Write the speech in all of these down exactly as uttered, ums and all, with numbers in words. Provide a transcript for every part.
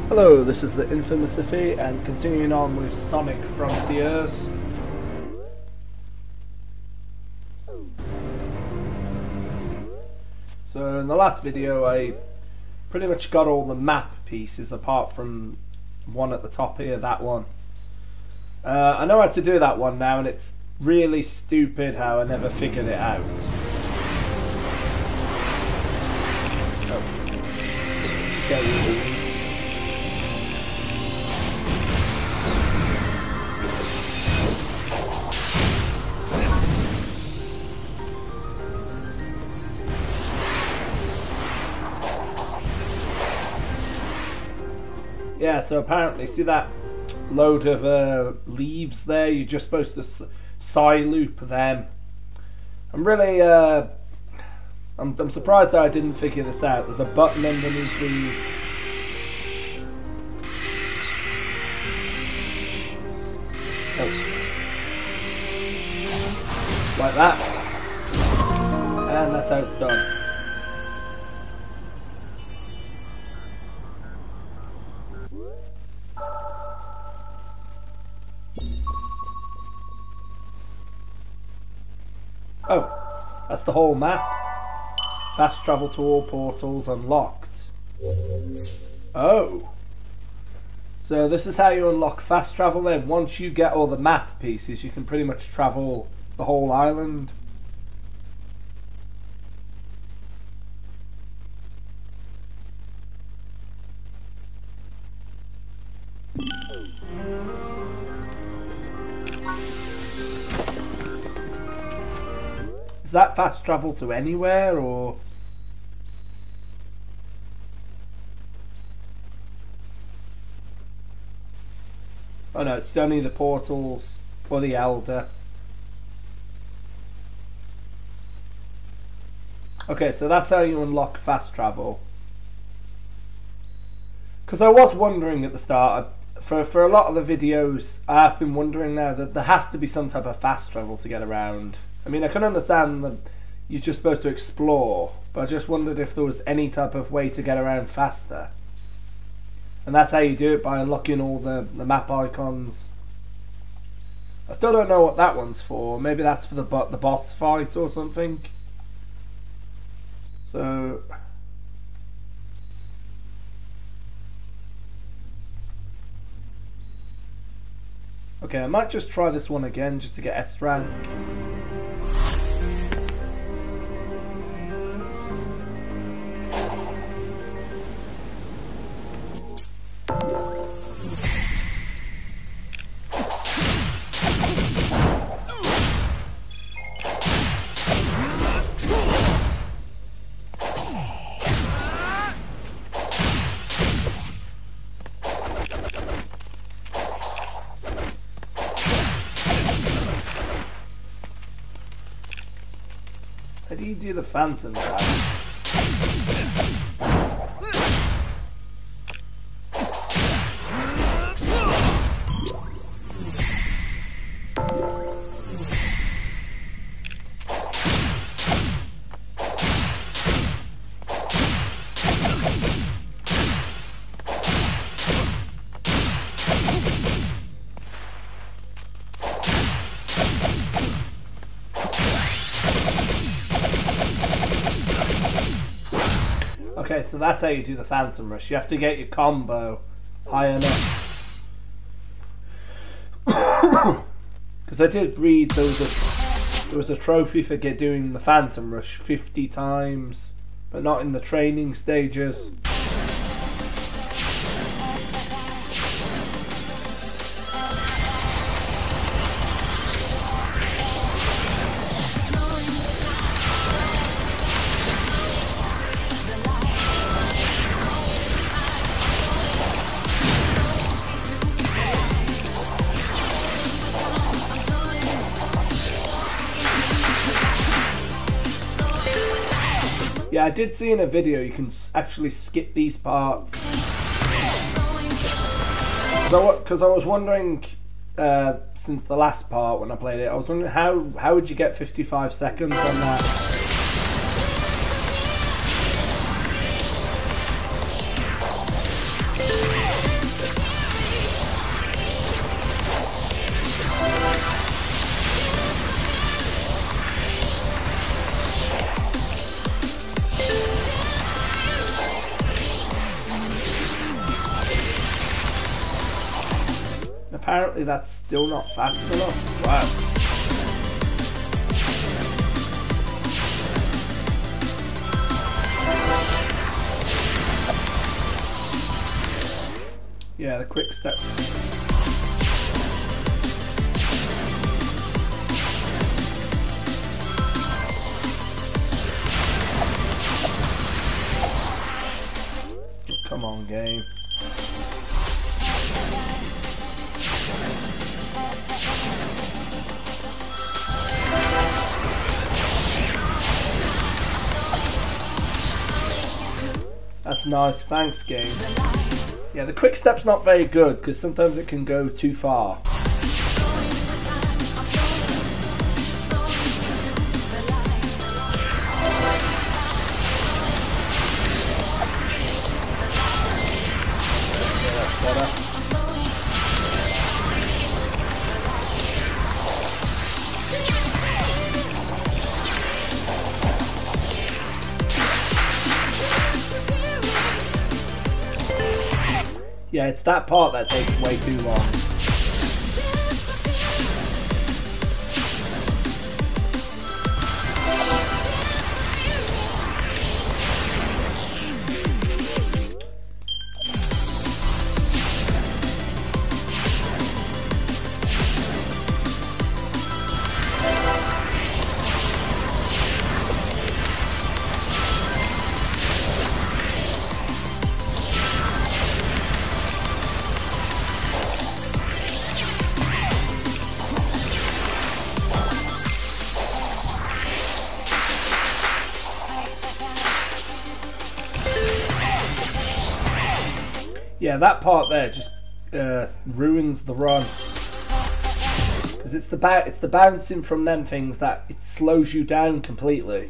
Hello, this is the Infamous Iffy, and continuing on with Sonic Frontiers. So in the last video I pretty much got all the map pieces apart from one at the top here, that one. Uh, I know how to do that one now, and it's really stupid how I never figured it out. Oh. Get rid of these. Yeah, so apparently, see that load of uh, leaves there? You're just supposed to side loop them. I'm really, uh, I'm, I'm surprised that I didn't figure this out. There's a button underneath these. Oh. Like that. And that's how it's done. Oh, that's the whole map. Fast travel to all portals unlocked. Oh. So this is how you unlock fast travel then. Once you get all the map pieces, you can pretty much travel the whole island. Is that fast travel to anywhere, or? Oh no, it's only the portals or the Elder. Okay, so that's how you unlock fast travel. Because I was wondering at the start, for, for a lot of the videos, I have been wondering now that there has to be some type of fast travel to get around. I mean, I can understand that you're just supposed to explore, but I just wondered if there was any type of way to get around faster. And that's how you do it, by unlocking all the, the map icons. I still don't know what that one's for. Maybe that's for the, the boss fight or something. So... okay, I might just try this one again just to get S rank. How do you do the phantom dash? Okay, so that's how you do the Phantom Rush. You have to get your combo high enough. Because I did read there was, a, there was a trophy for get doing the Phantom Rush fifty times, but not in the training stages. Yeah, I did see in a video you can actually skip these parts. Because I was wondering, uh, since the last part when I played it, I was wondering how, how would you get fifty-five seconds on that? apparently that's still not fast enough. Wow. Yeah, the quick steps. Come on, game. That's nice, thanks game. Yeah, the quick step's not very good because sometimes it can go too far. Yeah, that's better. Yeah, it's that part that takes way too long. Yeah, that part there just uh, ruins the run because it's the ba it's the bouncing from them things that it slows you down completely.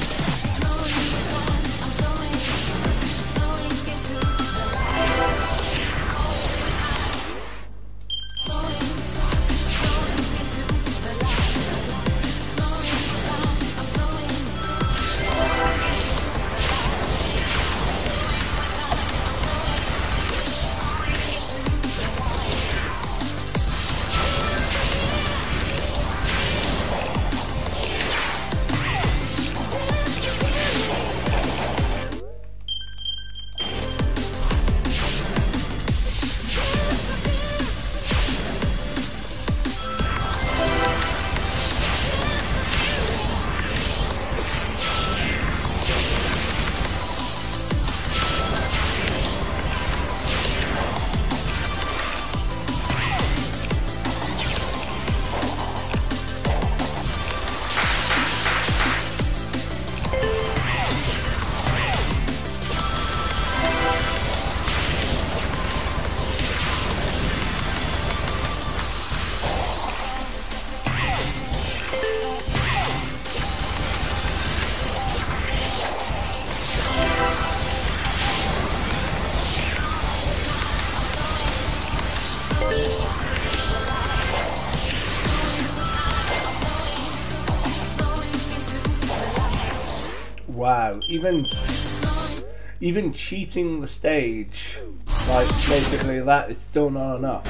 Wow, even even cheating the stage, like basically that is still not enough.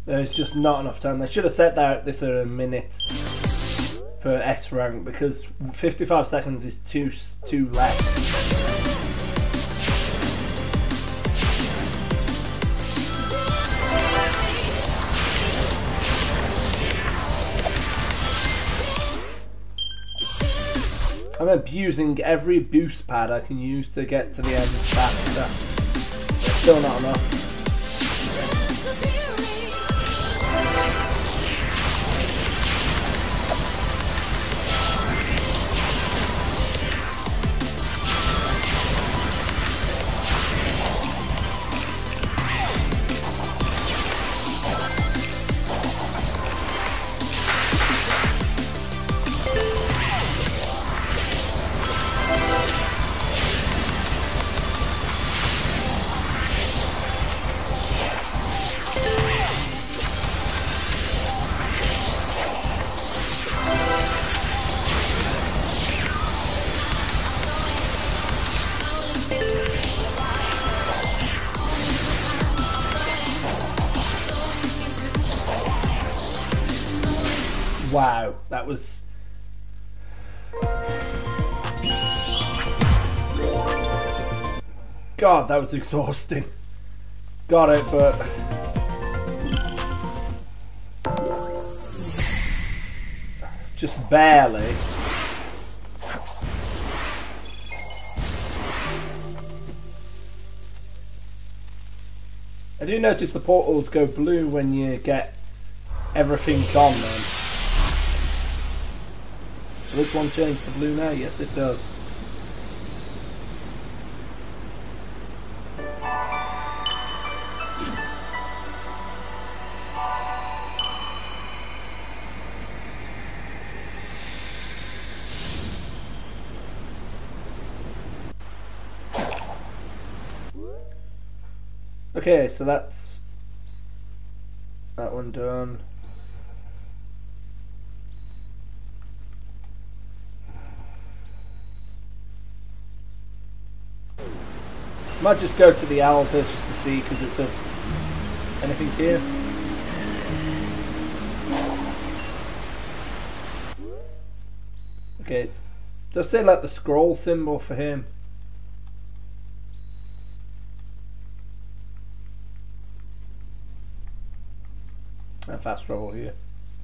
There's just not enough time. They should have set that this at a minute for S rank, because fifty-five seconds is too too less. I'm abusing every boost pad I can use to get to the end faster. It's still not enough. Wow, that was... God, that was exhausting. Got it, but... just barely. I do notice the portals go blue when you get everything gone then. Will this one change to blue now? Yes, it does. Okay, so that's that one done. Might just go to the altar just to see, because it's a anything here. Okay, it's, just say like the scroll symbol for him. And fast travel here.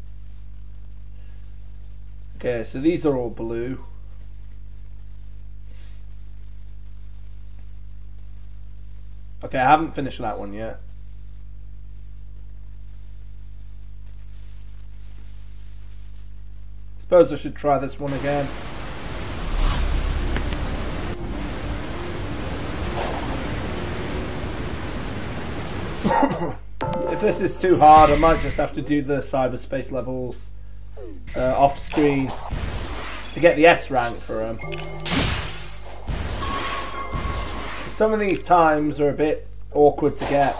Okay, so these are all blue. Okay, I haven't finished that one yet. Suppose I should try this one again. If this is too hard, I might just have to do the cyberspace levels uh, off screen to get the S rank for them. Some of these times are a bit awkward to get.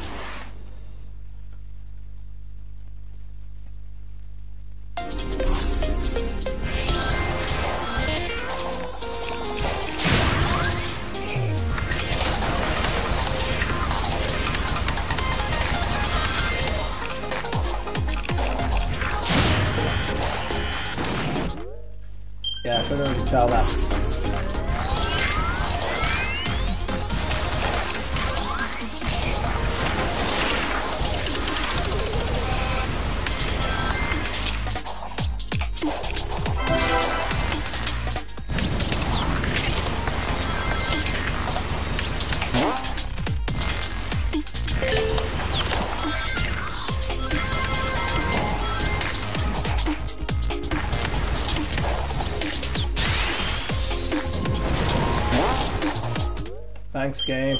Yeah, I can already tell that. Thanks, game.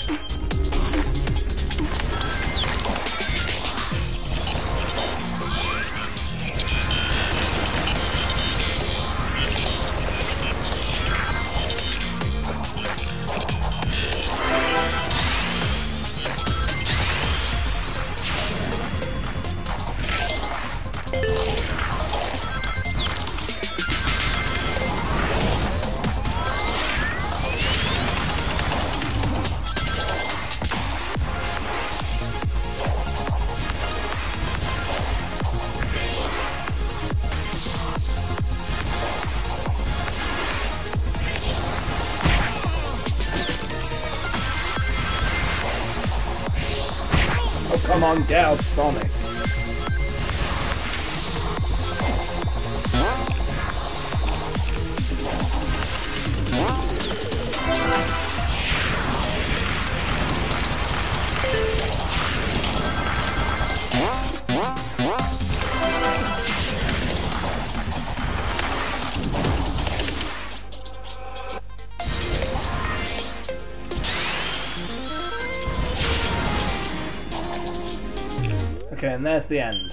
on, get up, Sonic. Okay, and there's the end.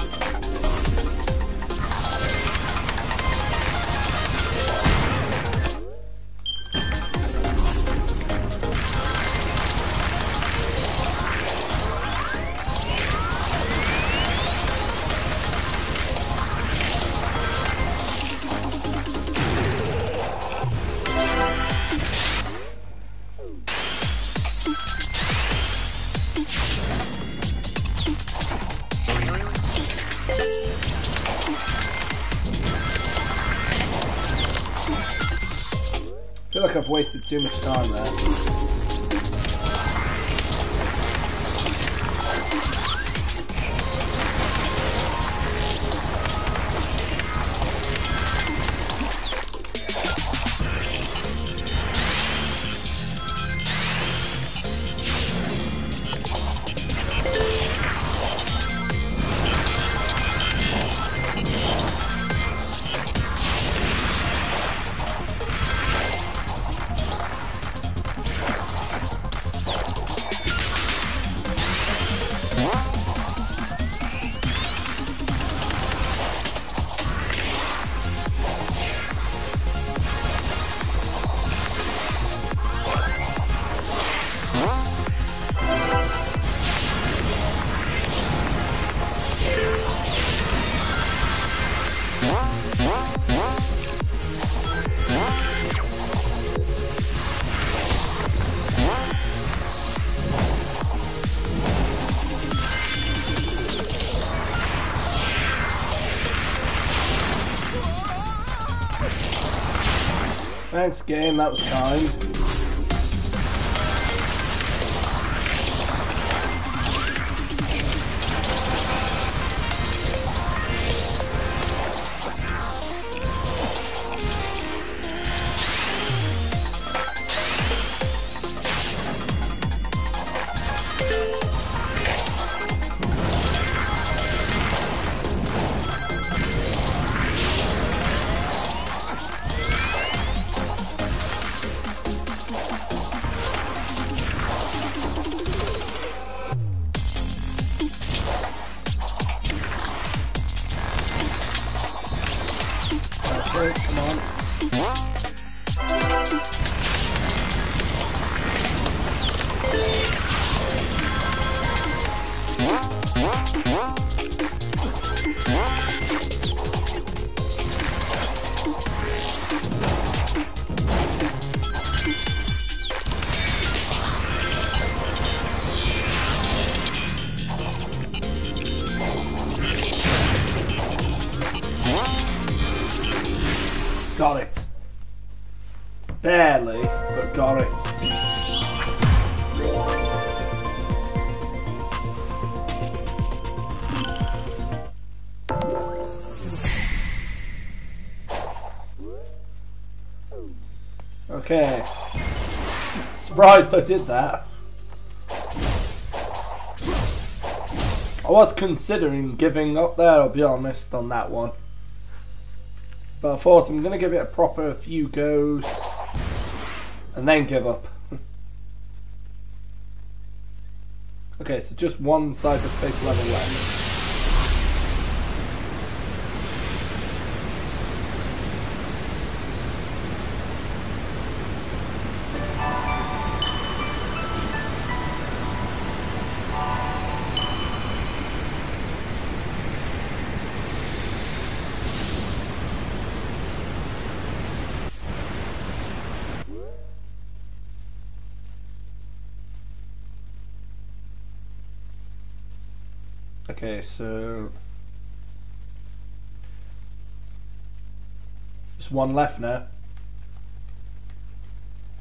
I feel like I've wasted too much time there. Thanks, game, that was kind. Come on. Got it. Barely, but got it. Okay. Surprised I did that. I was considering giving up there, I'll be honest, on that one. But I thought I'm going to give it a proper few goes and then give up. Okay, so just one cyberspace level left. Okay, so just one left now.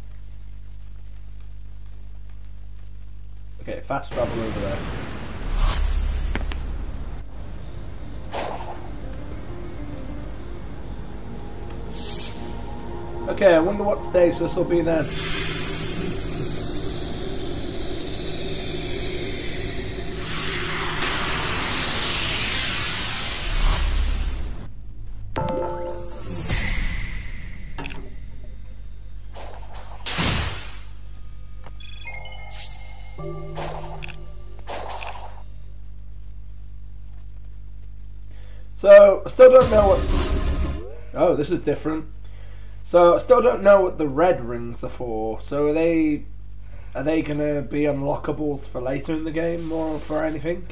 Okay, fast travel over there. Okay, I wonder what stage this will be then. So, I still don't know what... Oh, this is different. So, I still don't know what the red rings are for. So, are they... Are they going to be unlockables for later in the game, or for anything?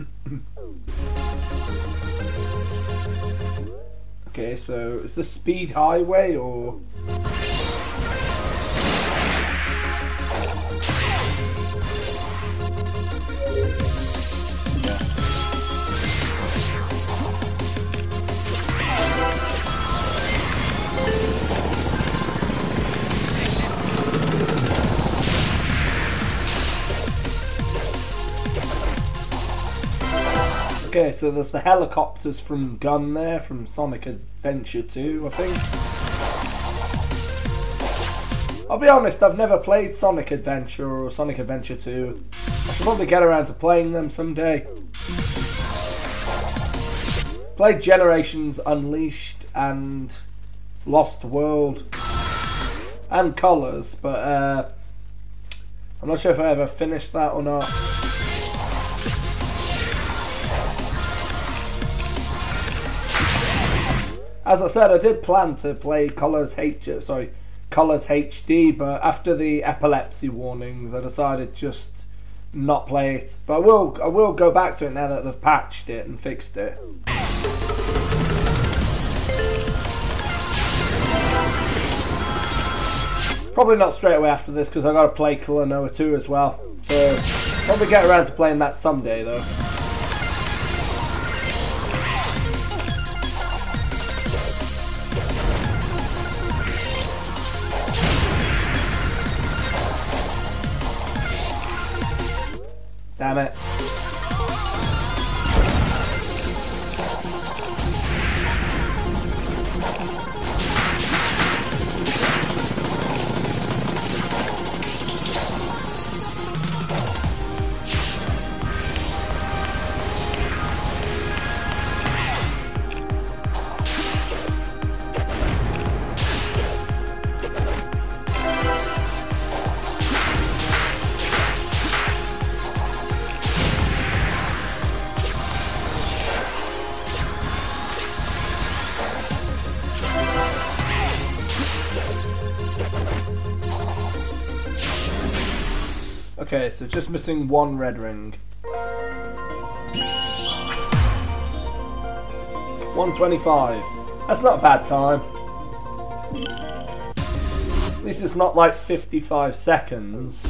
Okay, so, is this speed highway, or... Okay, so there's the helicopters from Gun there, from Sonic Adventure two, I think. I'll be honest, I've never played Sonic Adventure or Sonic Adventure two. I should probably get around to playing them someday. Played Generations Unleashed and Lost World and Colors, but uh, I'm not sure if I ever finished that or not. As I said, I did plan to play Colors H, sorry, Colors H D, but after the epilepsy warnings, I decided just not play it. But I will, I will go back to it now that they've patched it and fixed it. Probably not straight away after this because I got to play Klonoa two as well. So probably get around to playing that someday though. Damn it. Okay, so just missing one red ring. one twenty-five. That's not a bad time. At least it's not like fifty-five seconds.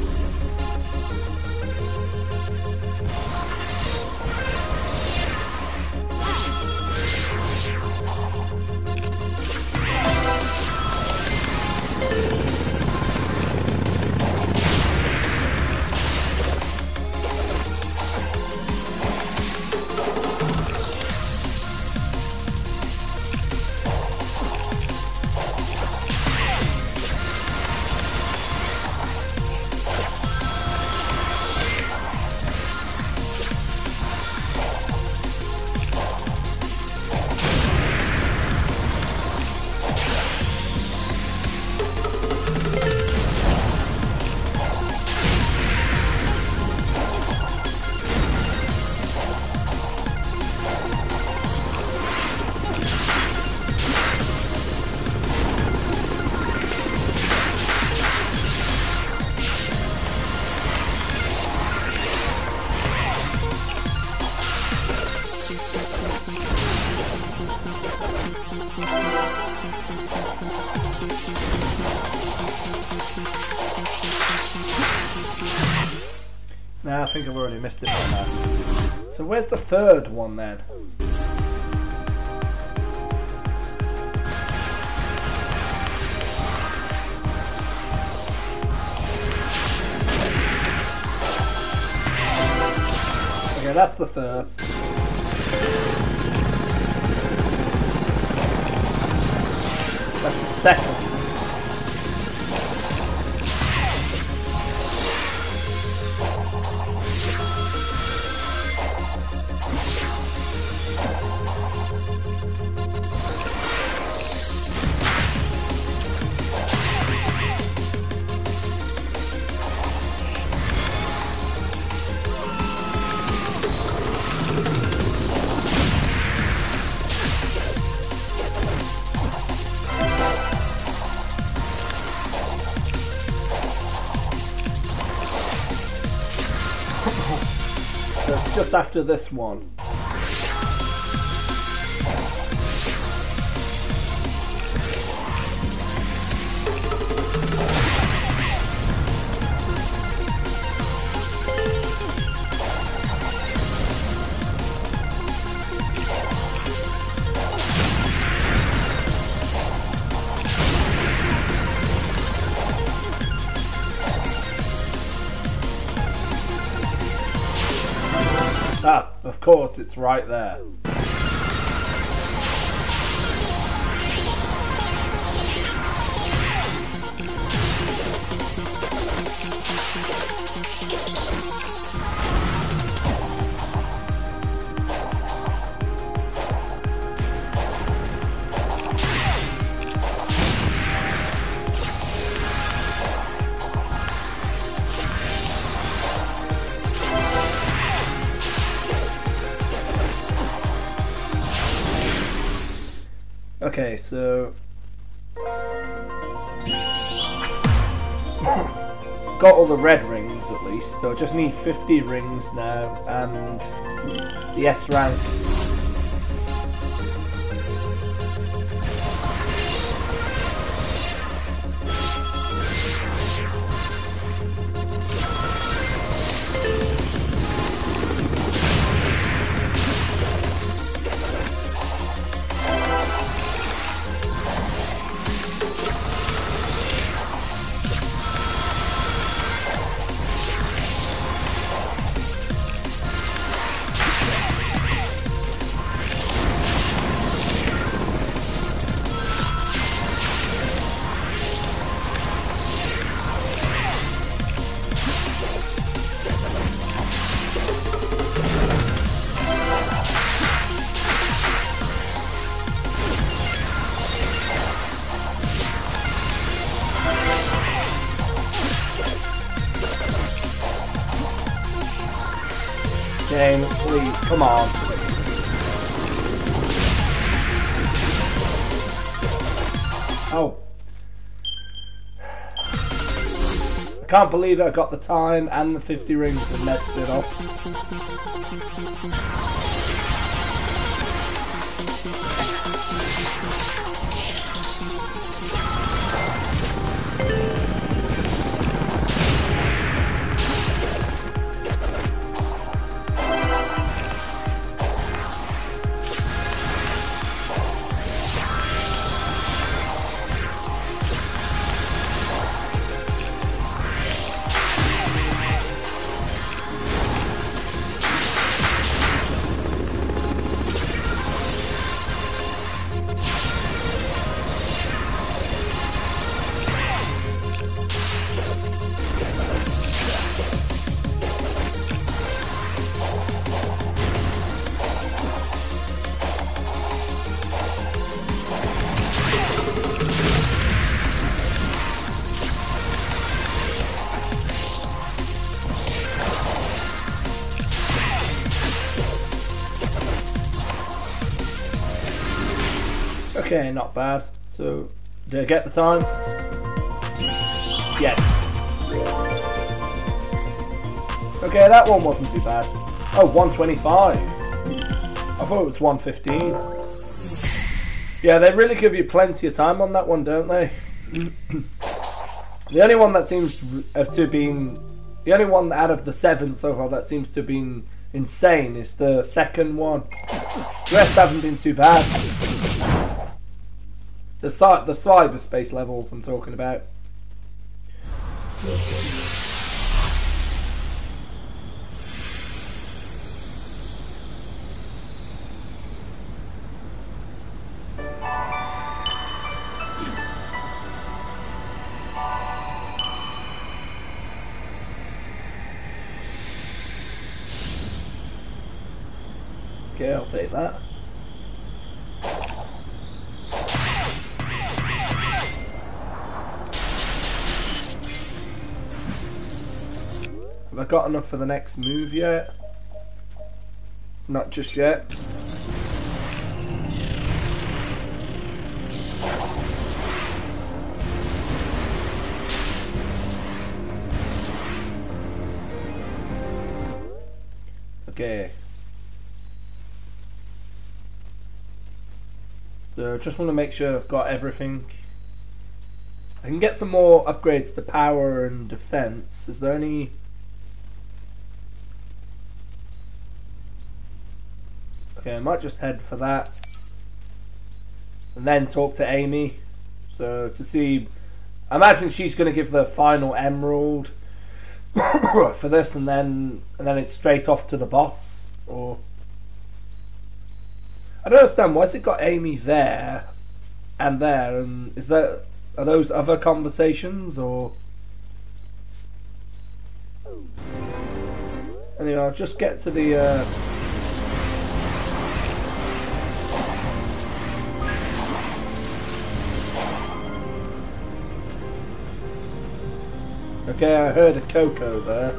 Nah, I think I've already missed it by now. So where's the third one then? Okay, that's the first. That's the second. just after this one. Ah, of course, it's right there. Okay, so got all the red rings at least, so I just need fifty rings now and the S rank. Game, please, come on. Oh. I can't believe I got the time and the fifty rings and messed it up. Okay, not bad. So, did I get the time? Yes. Okay, that one wasn't too bad. Oh, one twenty-five. I thought it was one fifteen. Yeah, they really give you plenty of time on that one, don't they? The only one that seems to have been... The only one out of the seven so far that seems to have been insane is the second one. The rest haven't been too bad. The, the cyberspace levels I'm talking about. Okay, I'll take that. Have I got enough for the next move yet? Not just yet. Okay, So just want to make sure I've got everything. I can get some more upgrades to power and defense. Is there any... Okay, I might just head for that. And then talk to Amy. So to see... I imagine she's going to give the final emerald for this, and then and then it's straight off to the boss. Or... I don't understand, why's it got Amy there and there, and is there, are those other conversations, or... Anyway, I'll just get to the... Uh... Okay, I heard a Coco there.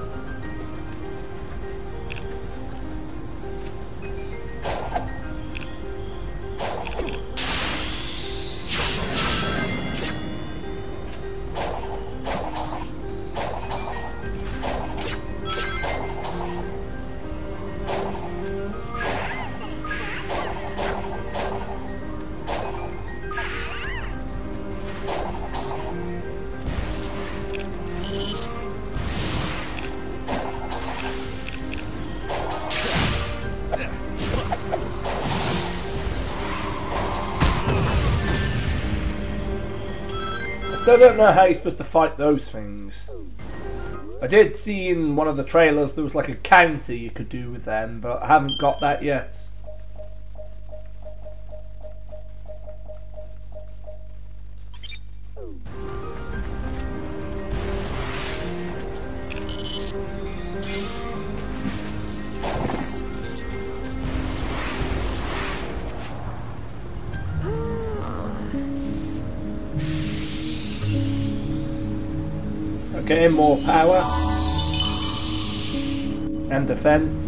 I don't know how you're supposed to fight those things. I did see in one of the trailers there was like a counter you could do with them, but I haven't got that yet. Okay, more power and defense.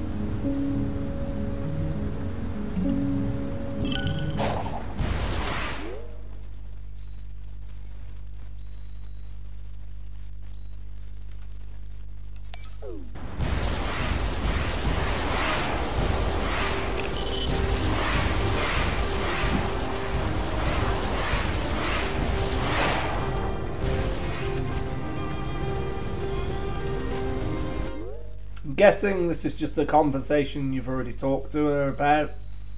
Guessing this is just a conversation you've already talked to her about,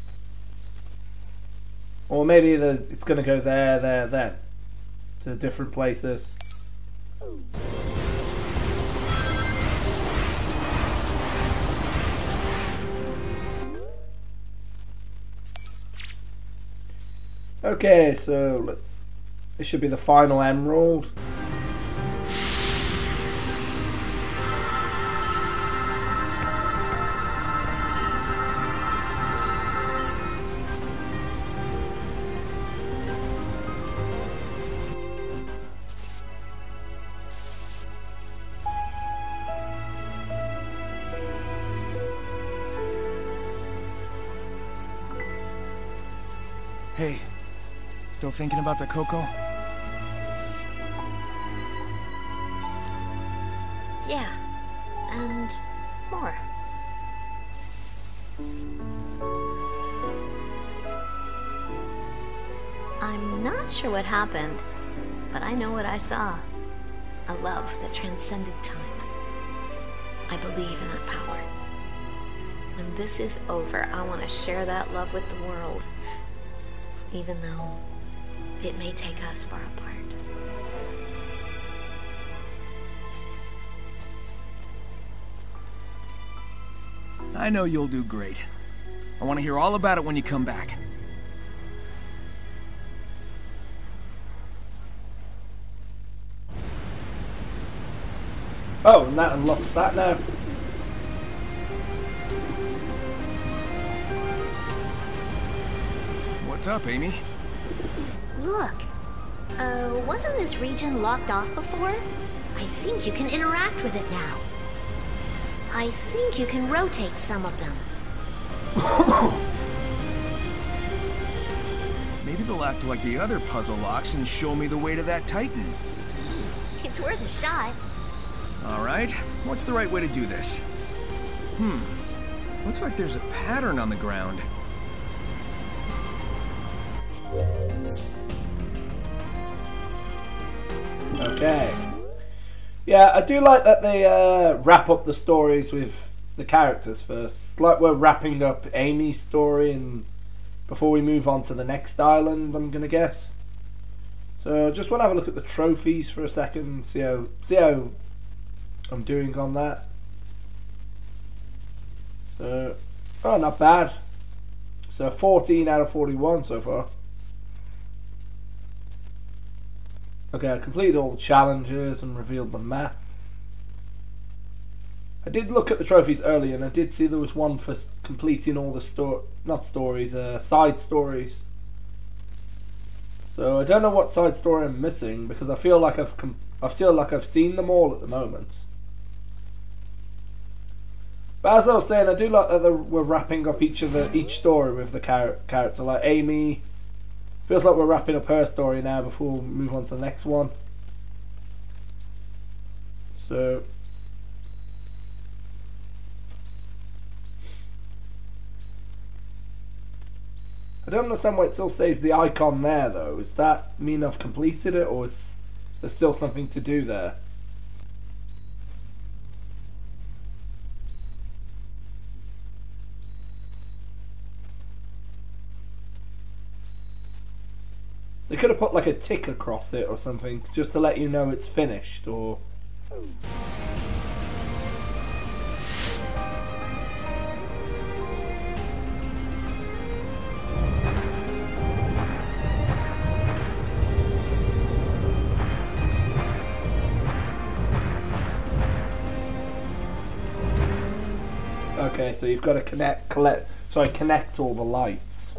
or maybe there's, it's going to go there, there, then to different places. Okay, so this should be the final emerald. Hey, still thinking about the Coco? Yeah, and more. I'm not sure what happened, but I know what I saw. A love that transcended time. I believe in that power. When this is over, I want to share that love with the world. Even though it may take us far apart. I know you'll do great. I want to hear all about it when you come back. Oh, and that unlocks that now. What's up, Amy? Look. Uh, wasn't this region locked off before? I think you can interact with it now. I think you can rotate some of them. Maybe they'll act like the other puzzle locks and show me the way to that Titan. It's worth a shot. Alright, what's the right way to do this? Hmm, looks like there's a pattern on the ground. Okay. Yeah, I do like that they uh, wrap up the stories with the characters first. It's like we're wrapping up Amy's story and before we move on to the next island, I'm gonna guess. So just want to have a look at the trophies for a second, see how see how I'm doing on that. So, oh, not bad. So fourteen out of forty-one so far. Okay, I completed all the challenges and revealed the map. I did look at the trophies earlier and I did see there was one for completing all the sto- not stories, uh, side stories. So I don't know what side story I'm missing because I feel like I've com- I feel like I've seen them all at the moment. But as I was saying, I do like that we're wrapping up each of the each story with the char- character. Like Amy, feels like we're wrapping up her story now before we move on to the next one. So I don't understand why it still says the icon there though. Does that mean I've completed it, or is there still something to do there? They could have put like a tick across it or something, just to let you know it's finished, or... Okay, so you've got to connect, collect, sorry, connect all the lights.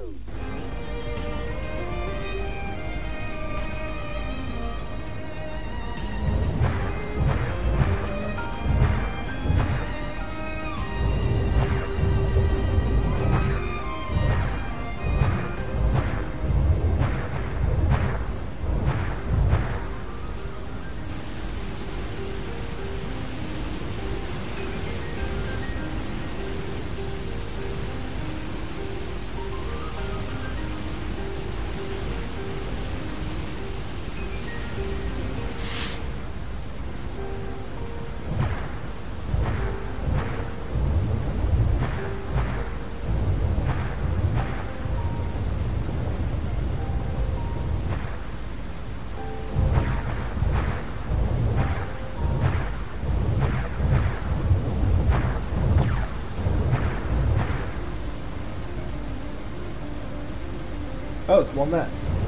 Oh, it's one there.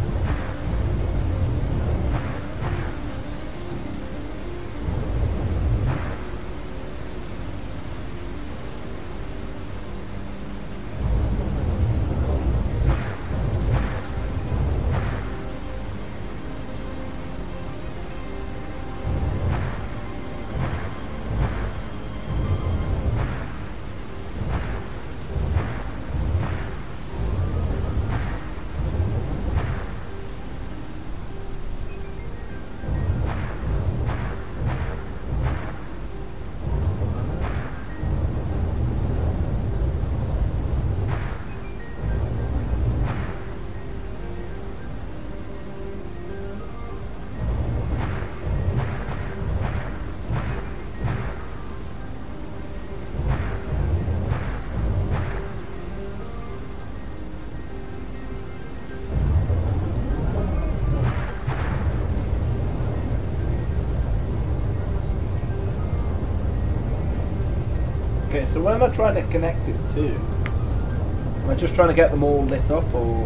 Okay, so where am I trying to connect it to? Am I just trying to get them all lit up, or...?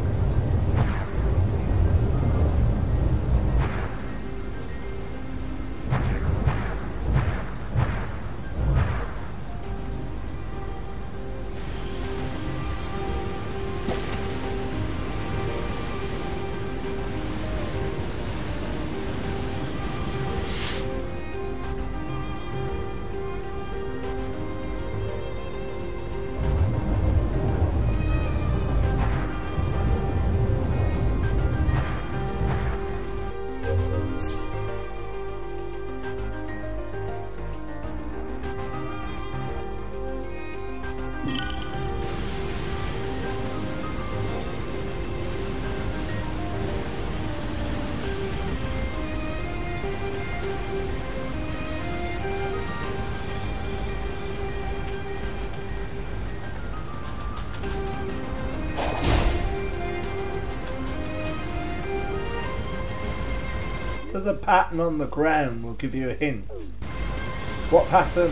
says a pattern on the ground will give you a hint. What pattern?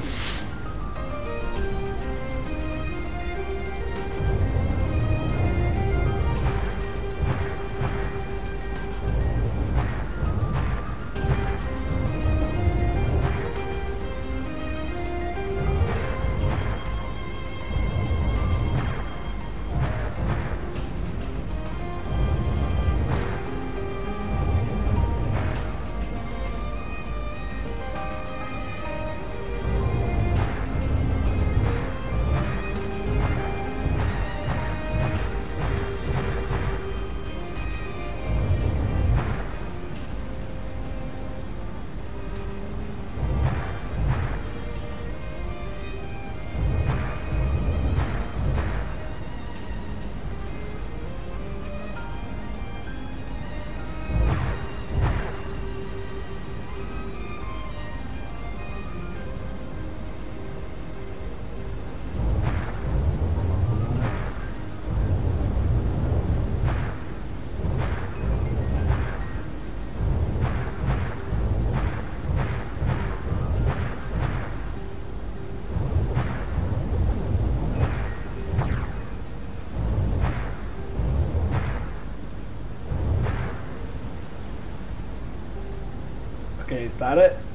Okay, is that it?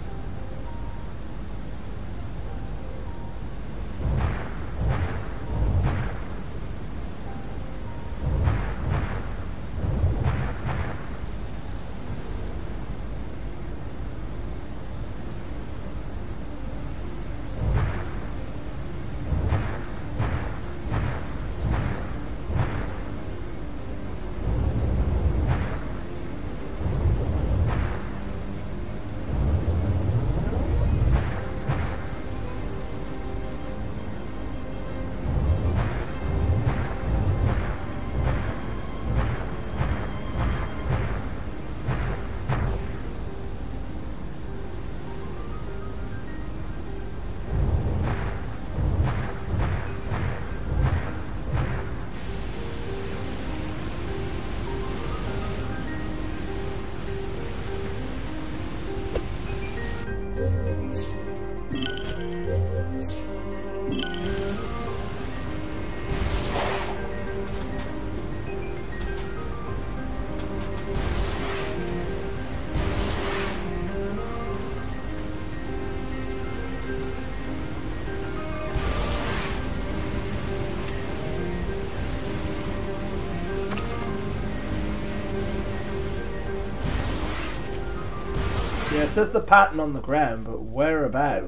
Yeah, it says the pattern on the ground, but where about?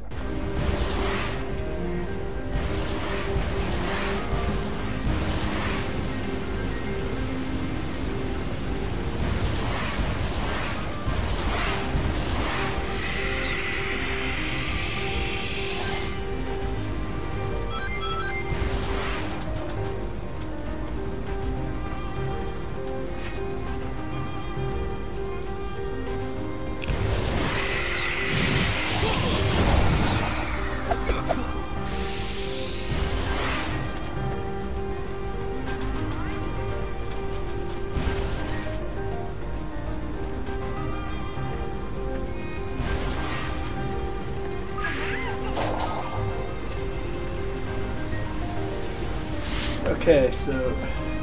Okay, so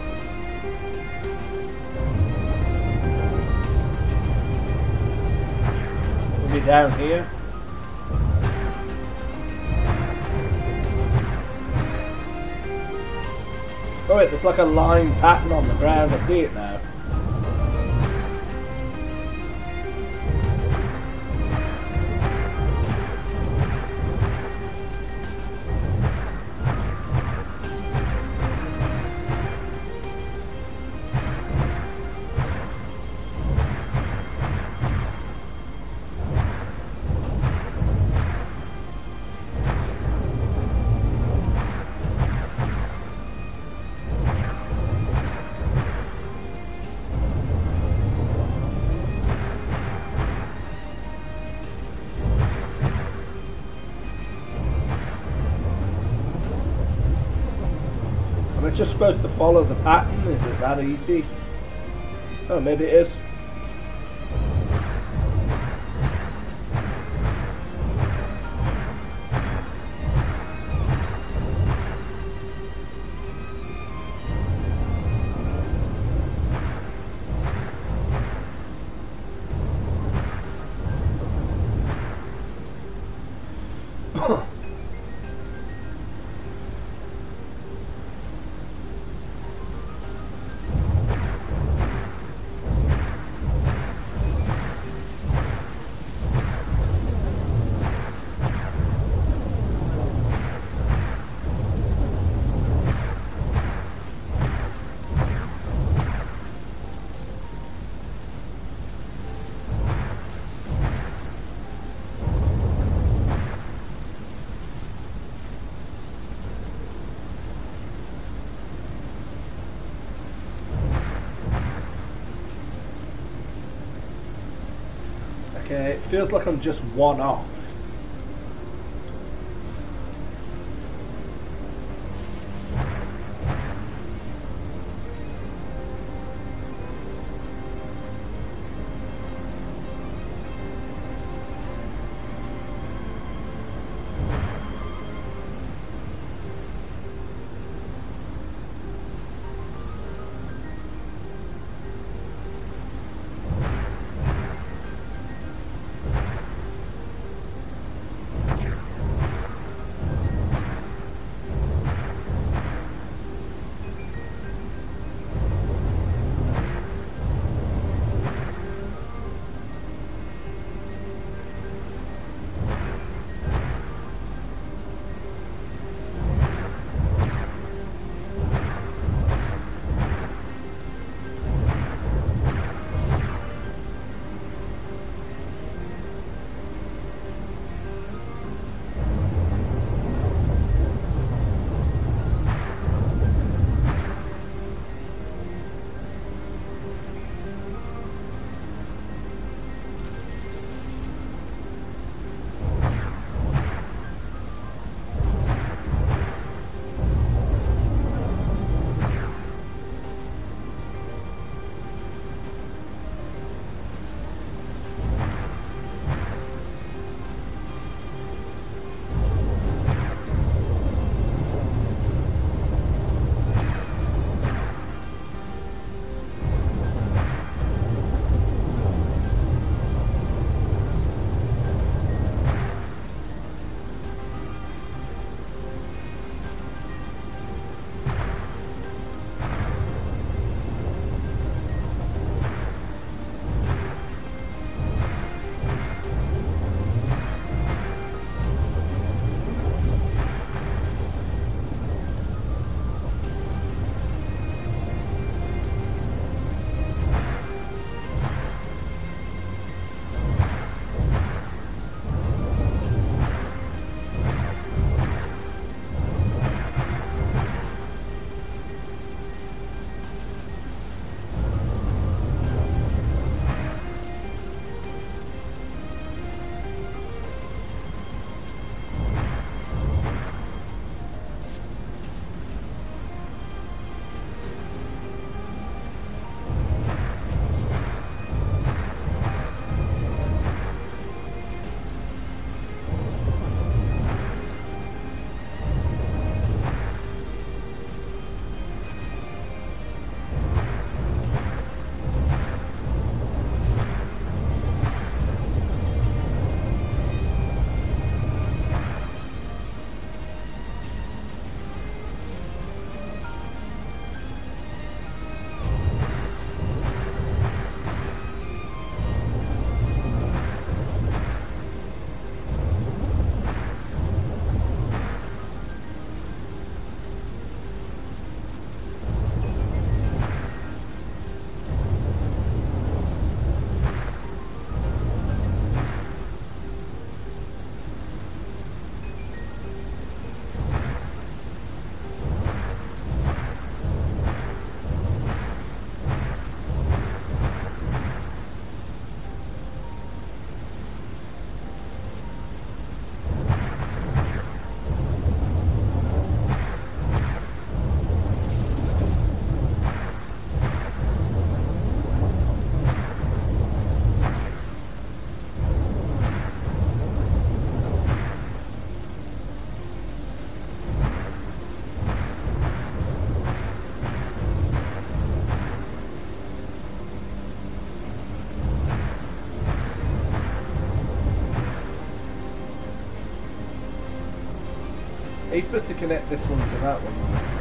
we'll be down here. Oh wait, there's like a line pattern on the ground, I see it now. Am I just supposed to follow the pattern? Is it that easy? Oh, maybe it is. Okay, it feels like I'm just one off. Are you supposed to connect this one to that one?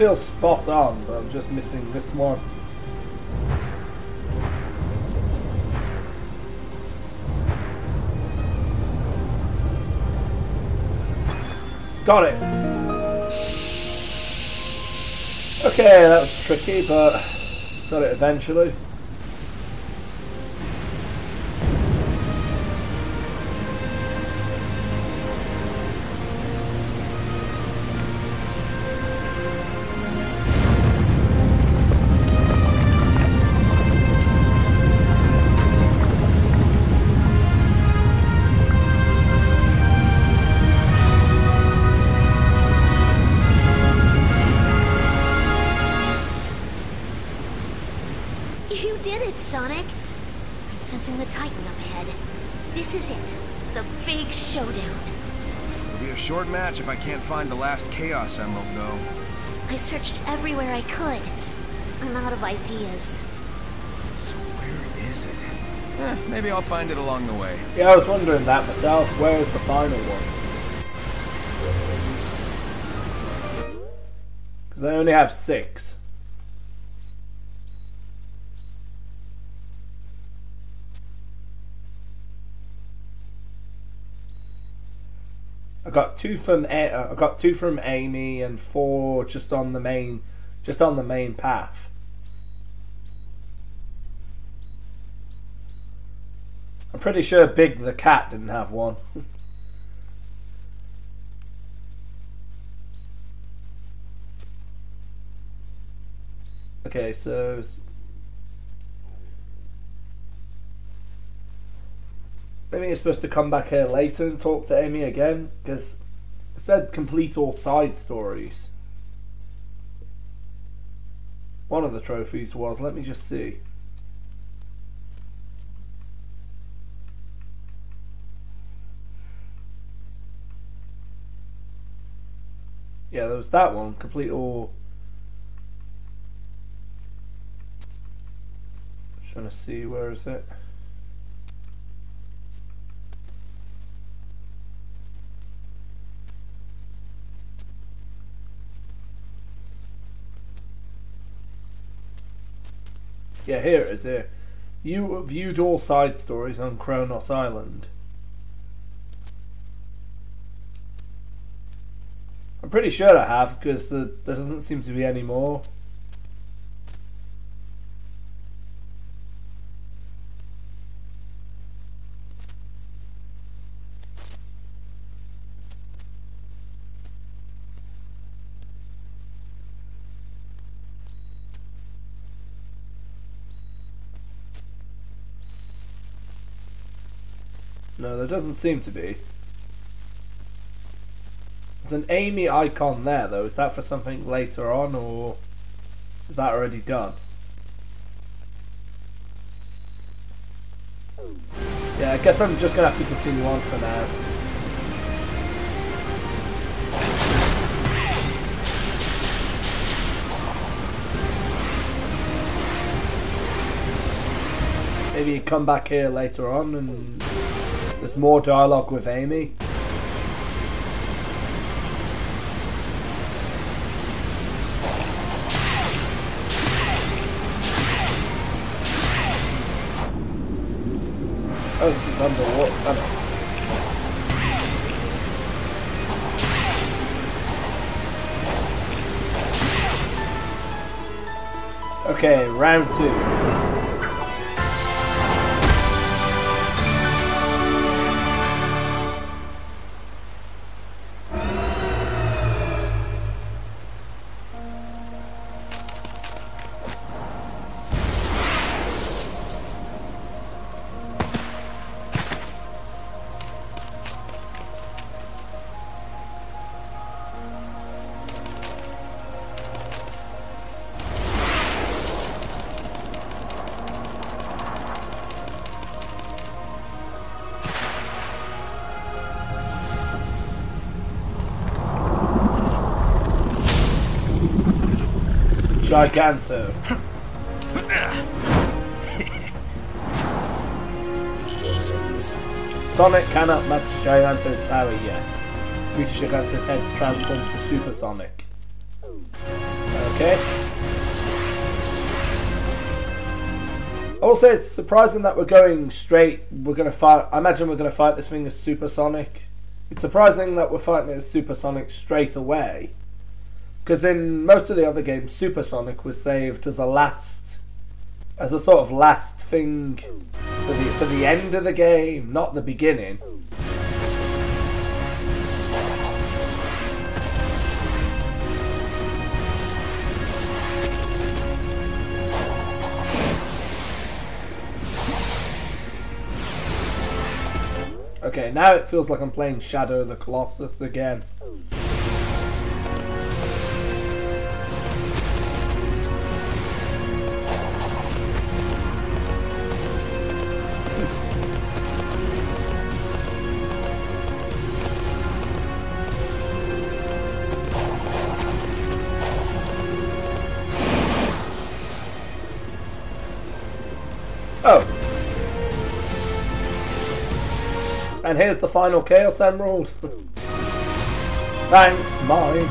feels spot on, but I'm just missing this one. Got it! Okay, that was tricky, but got it eventually. Sonic, I'm sensing the Titan up ahead. This is it. The big showdown. It'll be a short match if I can't find the last Chaos Emerald, though. I searched everywhere I could. I'm out of ideas. So where is it? Eh, maybe I'll find it along the way. Yeah, I was wondering that myself. Where is the final one? Because I only have six. I got two from A I got two from Amy and four just on the main, just on the main path. I'm pretty sure Big the cat didn't have one. Okay, so maybe you're supposed to come back here later and talk to Amy again, because it said complete all side stories. One of the trophies was, let me just see. Yeah, there was that one, complete all. Just trying to see, where is it? Yeah, here it is here. You viewed all side stories on Kronos Island. I'm pretty sure I have, because there, there doesn't seem to be any more. No, there doesn't seem to be. There's an Amy icon there though. Is that for something later on, or is that already done? Yeah, I guess I'm just gonna have to continue on for now. Maybe you come back here later on and there's more dialogue with Amy. Oh, this is underwater. Okay, round two. Giganto. Sonic cannot match Giganto's power yet. Reach Giganto's head to transform to Super Sonic. Okay. Also, it's surprising that we're going straight. We're going to fight. I imagine we're going to fight this thing as supersonic. It's surprising that we're fighting it as supersonic straight away. Because in most of the other games, supersonic was saved as a last, as a sort of last thing for the for the end of the game, not the beginning. Okay, now it feels like I'm playing Shadow of the Colossus again. Oh. And here's the final Chaos Emerald. Thanks, mine.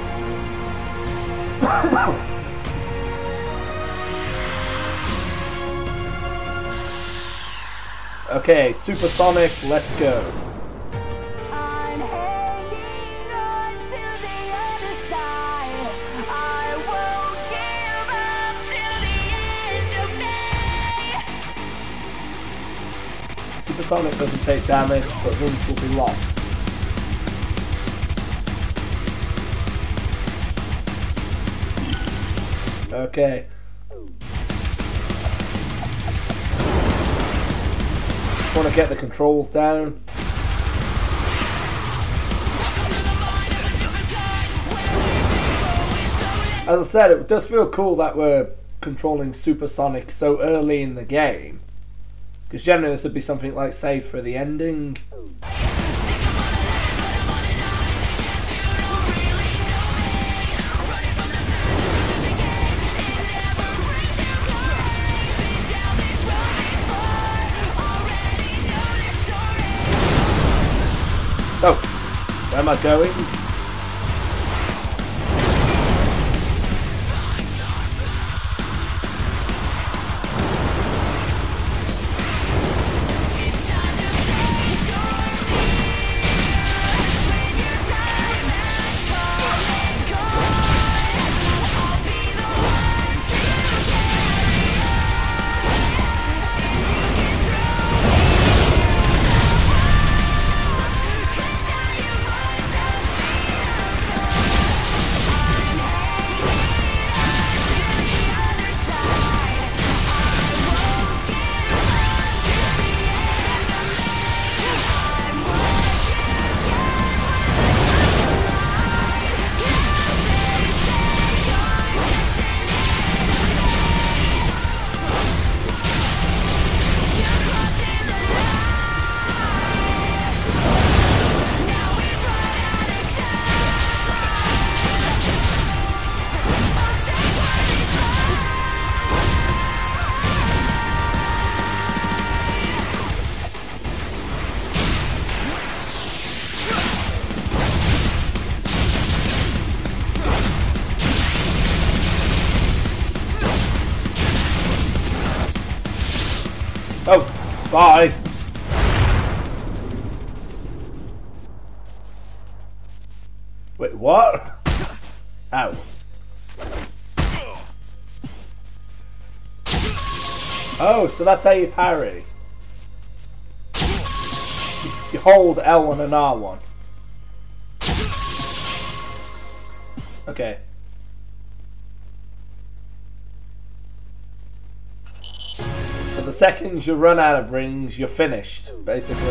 Okay, supersonic, let's go. I'm hanging on to the other side. I won't give up till the end of me. Supersonic doesn't take damage, but runes will be lost. Okay. Want to get the controls down. As I said, it does feel cool that we're controlling supersonic so early in the game. Because generally this would be something like saved for the ending. Oh, where am I going? Oh, bye. Wait, what? Ow. Oh, so that's how you parry. You hold L one and R one. Okay. So the second you run out of rings, you're finished, basically.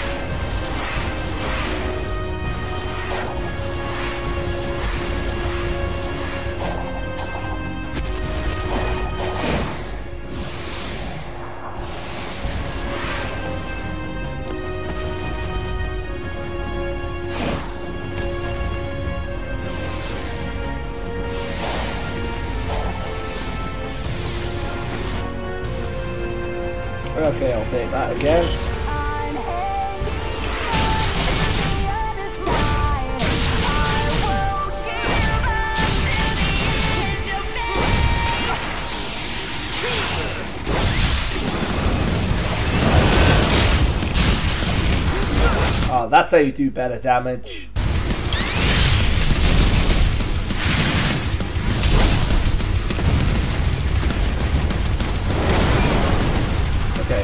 Okay, I'll take that again. I'm hanging on to the other side. I won't give up till the end Oh, that's how you do better damage. Okay.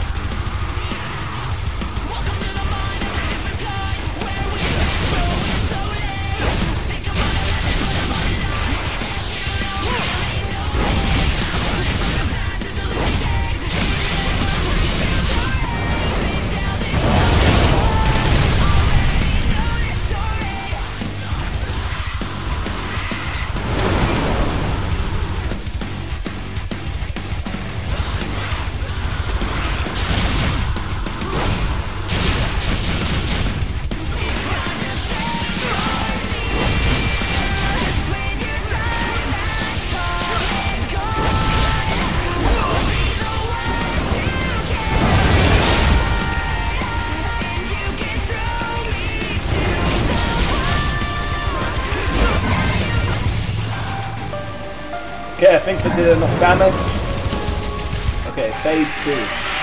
Okay, I think I did enough damage. Okay, phase two.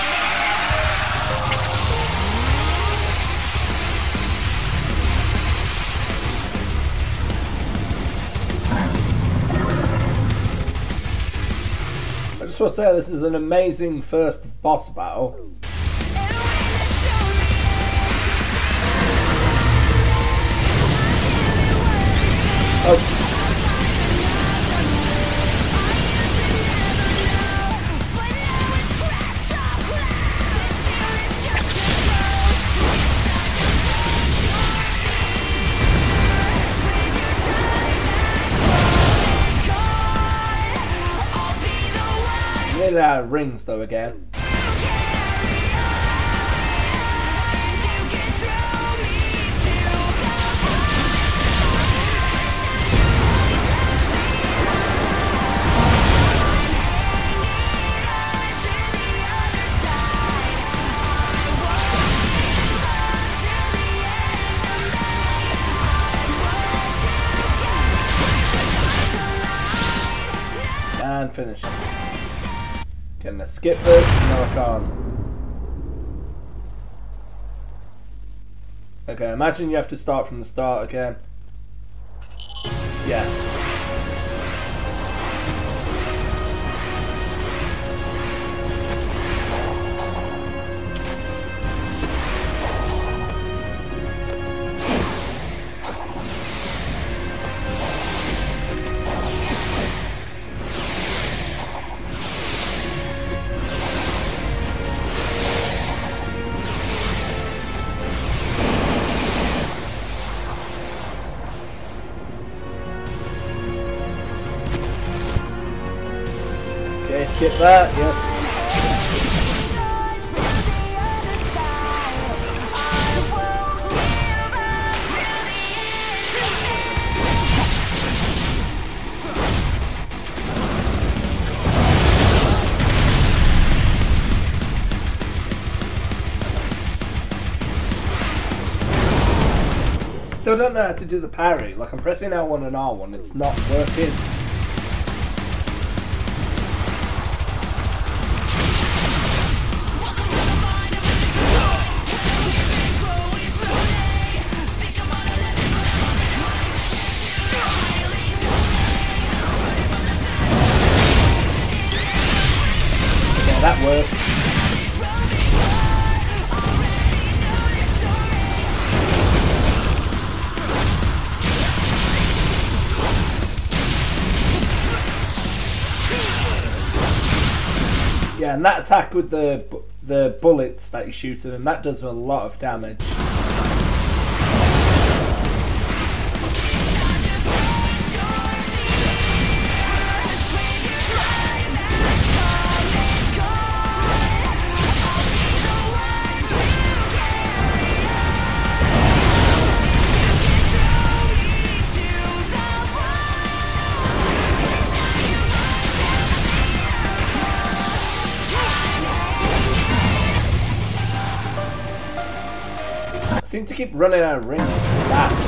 I just want to say this is an amazing first boss battle. Oh. Nearly out of rings though again. And finish. Can I skip this? No, I can't. Okay, imagine you have to start from the start again. Yeah. Okay, skip that, yes. Still don't know how to do the parry. Like, I'm pressing L one and R one, it's not working. Yeah, that worked. Yeah, and that attack with the the bullets that you shoot at him, that does a lot of damage. I seem to keep running out of rings with that.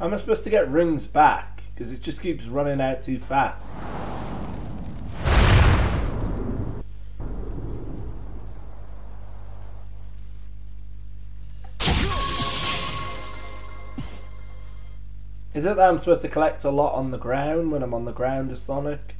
How am I supposed to get rings back? Because it just keeps running out too fast. Is it that I'm supposed to collect a lot on the ground when I'm on the ground as Sonic?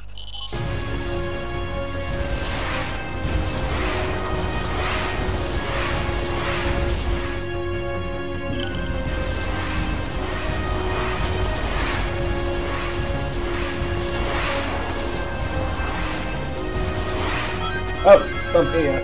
Oh, some here.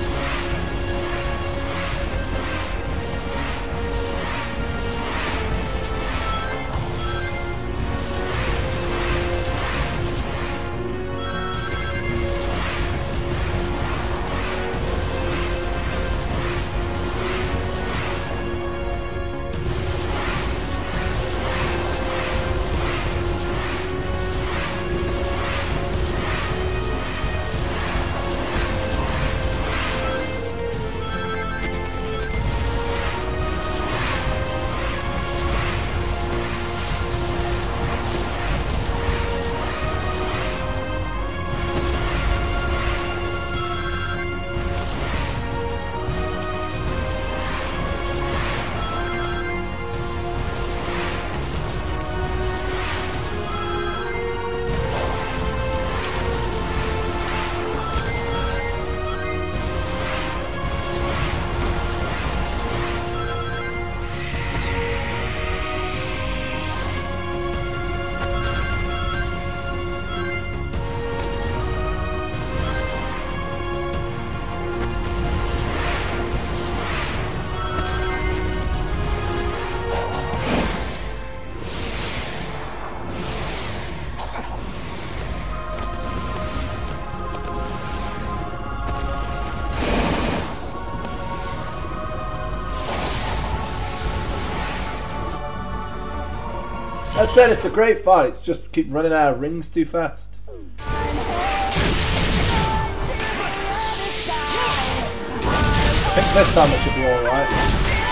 I said it's a great fight, it's just keep running out of rings too fast. I think this time it should be alright.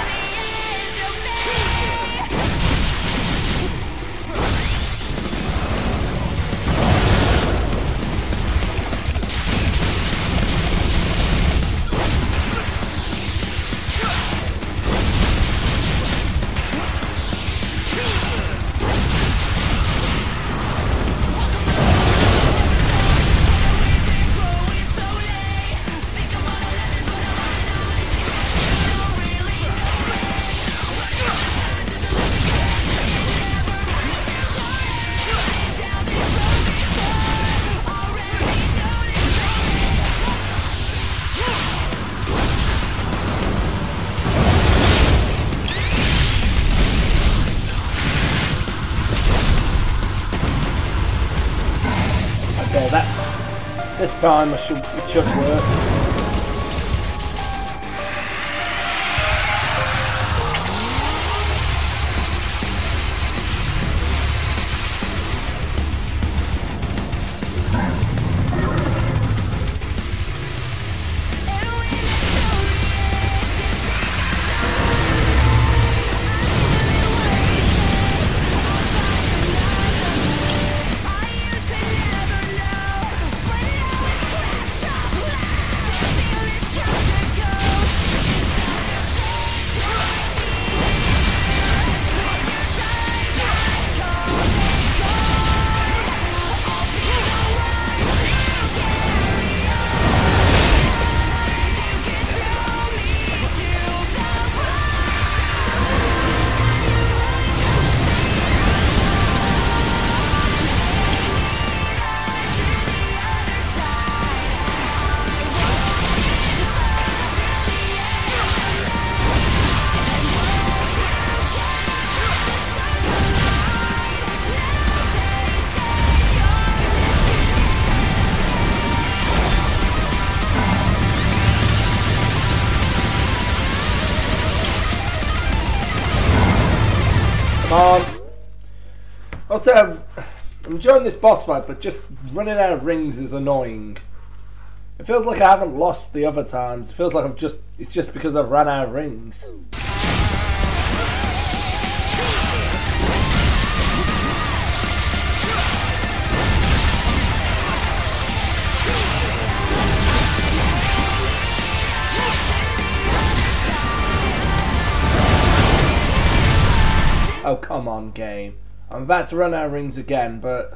Okay, that this time I should it should work. On. Also, I'm enjoying this boss fight, but just running out of rings is annoying. It feels like I haven't lost the other times. It feels like I've just, it's just because I've run out of rings. Oh, come on, game. I'm about to run out of rings again, but...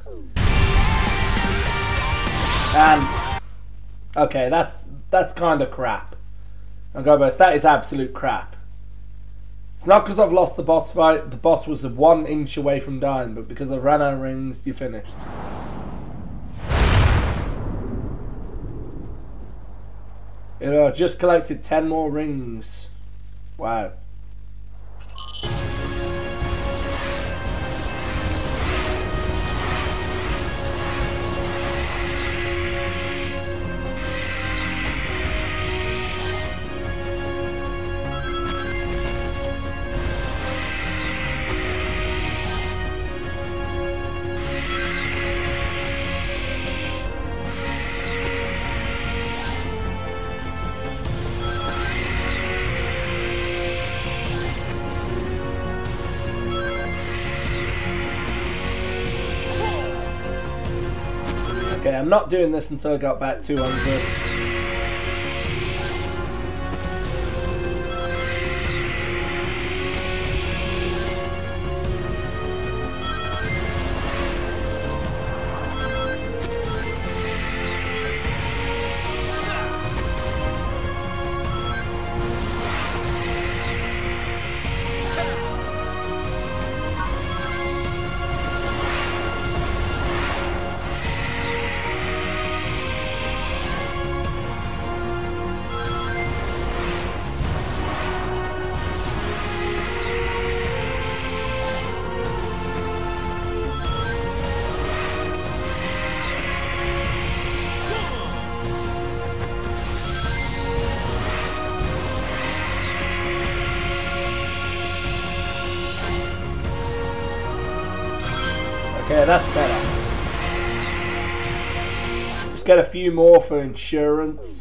And... Okay, that's that's kind of crap. I'll go both. That is absolute crap. It's not because I've lost the boss fight. The boss was one inch away from dying, but because I ran out of rings, you finished. You know, I've just collected ten more rings. Wow. Okay, I'm not doing this until I got back two hundred. Okay, that's better. Just get a few more for insurance.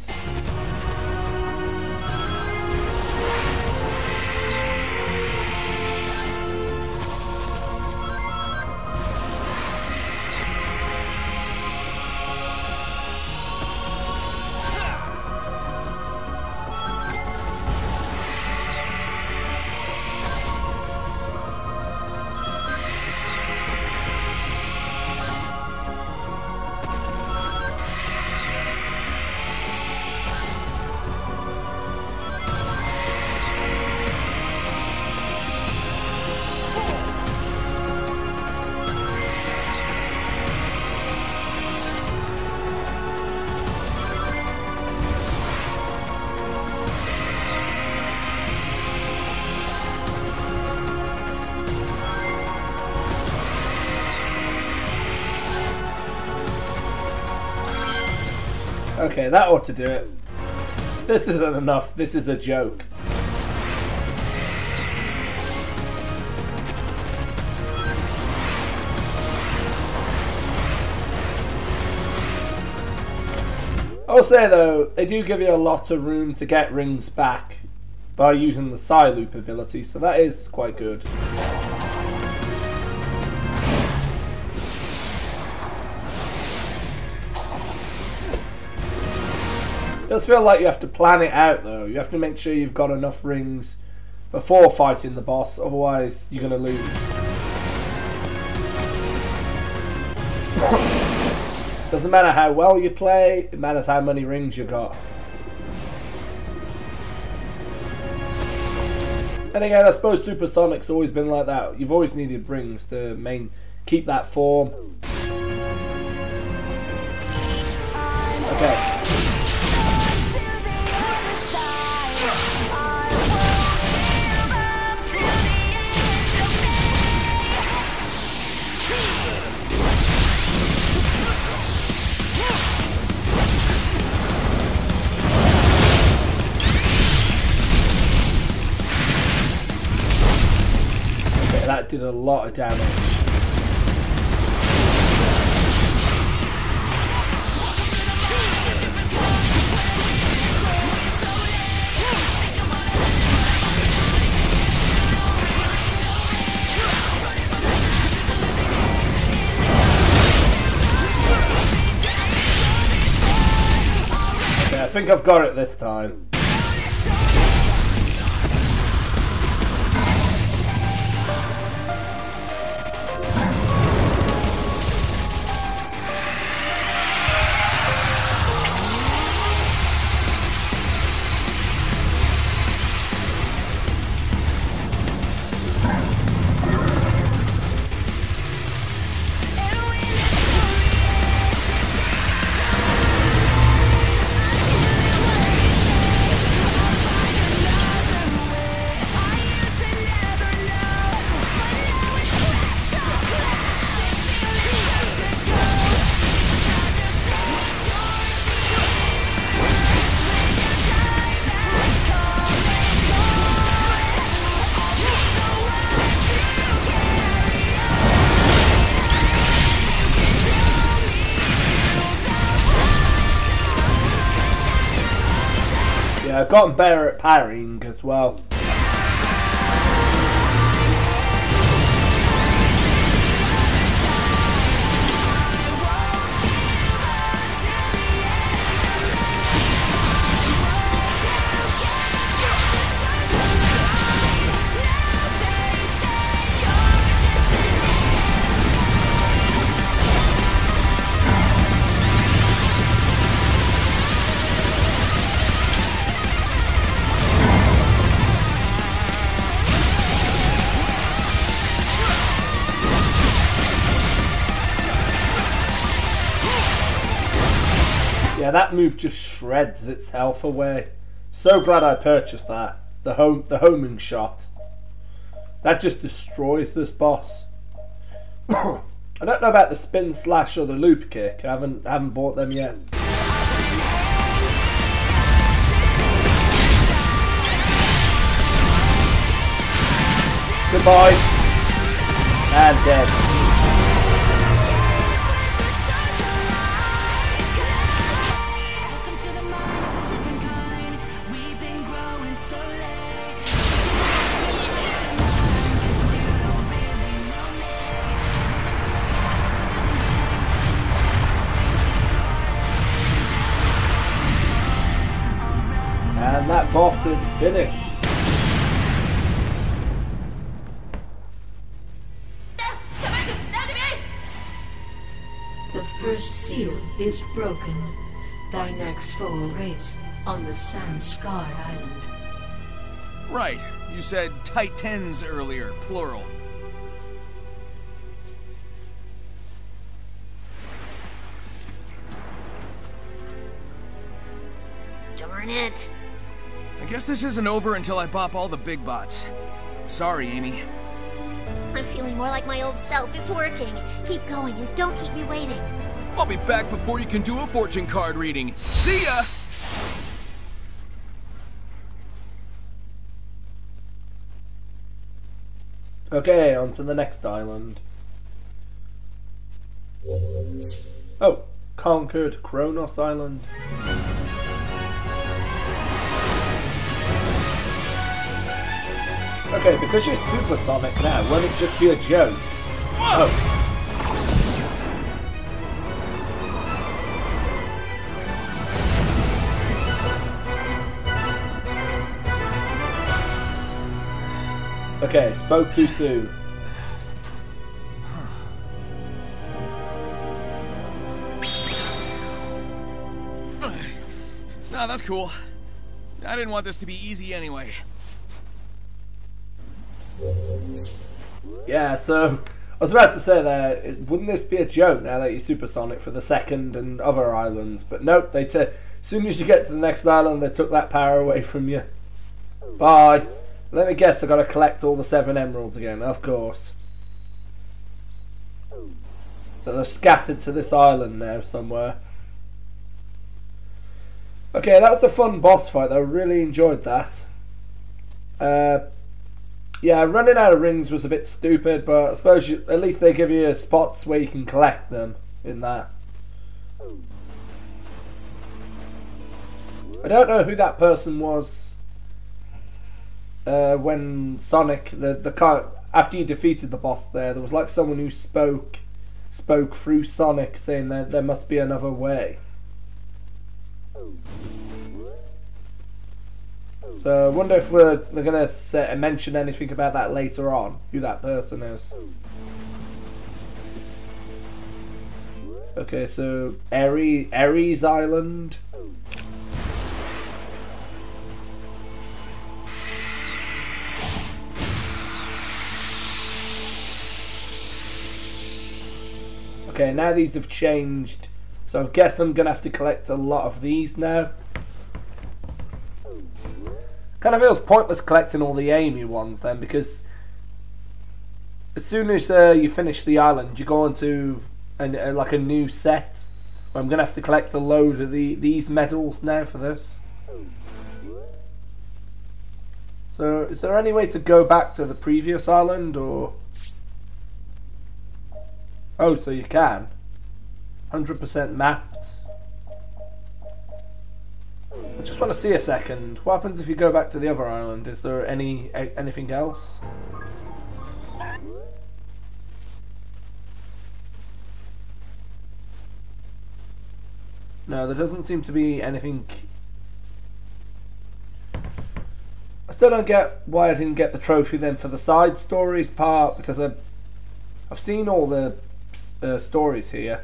Okay, that ought to do it. This isn't enough. This is a joke. I'll say though, they do give you a lot of room to get rings back by using the Psy Loop ability, so that is quite good. It does feel like you have to plan it out though. You have to make sure you've got enough rings before fighting the boss, otherwise you're going to lose. Doesn't matter how well you play, it matters how many rings you got. And again, I suppose Supersonic's always been like that. You've always needed rings to main keep that form. Okay. That did a lot of damage. Okay, I think I've got it this time. Yeah, I've gotten better at parrying as well. Yeah, that move just shreds its health away. So glad I purchased that. The home, the homing shot. That just destroys this boss. I don't know about the spin slash or the loop kick. I haven't haven't bought them yet. Goodbye. And dead. And that boss is finished. The first seal is broken. Thy next foe awaits on the sand-scarred island. Right. You said Titans earlier, plural. Darn it. I guess this isn't over until I bop all the big bots. Sorry, Amy. I'm feeling more like my old self. It's working. Keep going and don't keep me waiting. I'll be back before you can do a fortune card reading. See ya! Okay, on to the next island. Oh, conquered Kronos Island. Okay, because you're supersonic now, won't it just be a joke? Oh. Okay, spoke too soon. Nah, that's cool. I didn't want this to be easy anyway. Yeah, so I was about to say there, wouldn't this be a joke now that you're supersonic for the second and other islands? But nope, they t as soon as you get to the next island, they took that power away from you. Bye. Let me guess, I've got to collect all the seven emeralds again, of course. So they're scattered to this island now somewhere. Okay, that was a fun boss fight. I really enjoyed that. Uh, yeah, running out of rings was a bit stupid, but I suppose you, at least they give you spots where you can collect them in that. I don't know who that person was. Uh, when Sonic, the the car, after you defeated the boss there, there was like someone who spoke, spoke through Sonic, saying that there must be another way. So I wonder if we're they're gonna say, mention anything about that later on, who that person is. Okay, so Ares, Ares Island. Okay, now these have changed, so I guess I'm gonna have to collect a lot of these now. Kind of feels pointless collecting all the Amy ones then, because as soon as uh, you finish the island, you go into a, a, like a new set. Where I'm gonna have to collect a load of the these medals now for this. So, is there any way to go back to the previous island, or? Oh, so you can. one hundred percent mapped. I just want to see a second. What happens if you go back to the other island? Is there any a- anything else? No, there doesn't seem to be anything. I still don't get why I didn't get the trophy then for the side stories part, because I've, I've seen all the uh, stories here.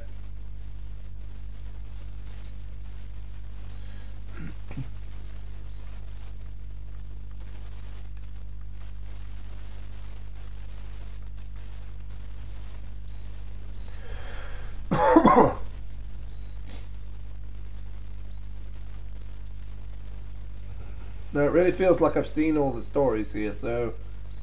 No, it really feels like I've seen all the stories here, so...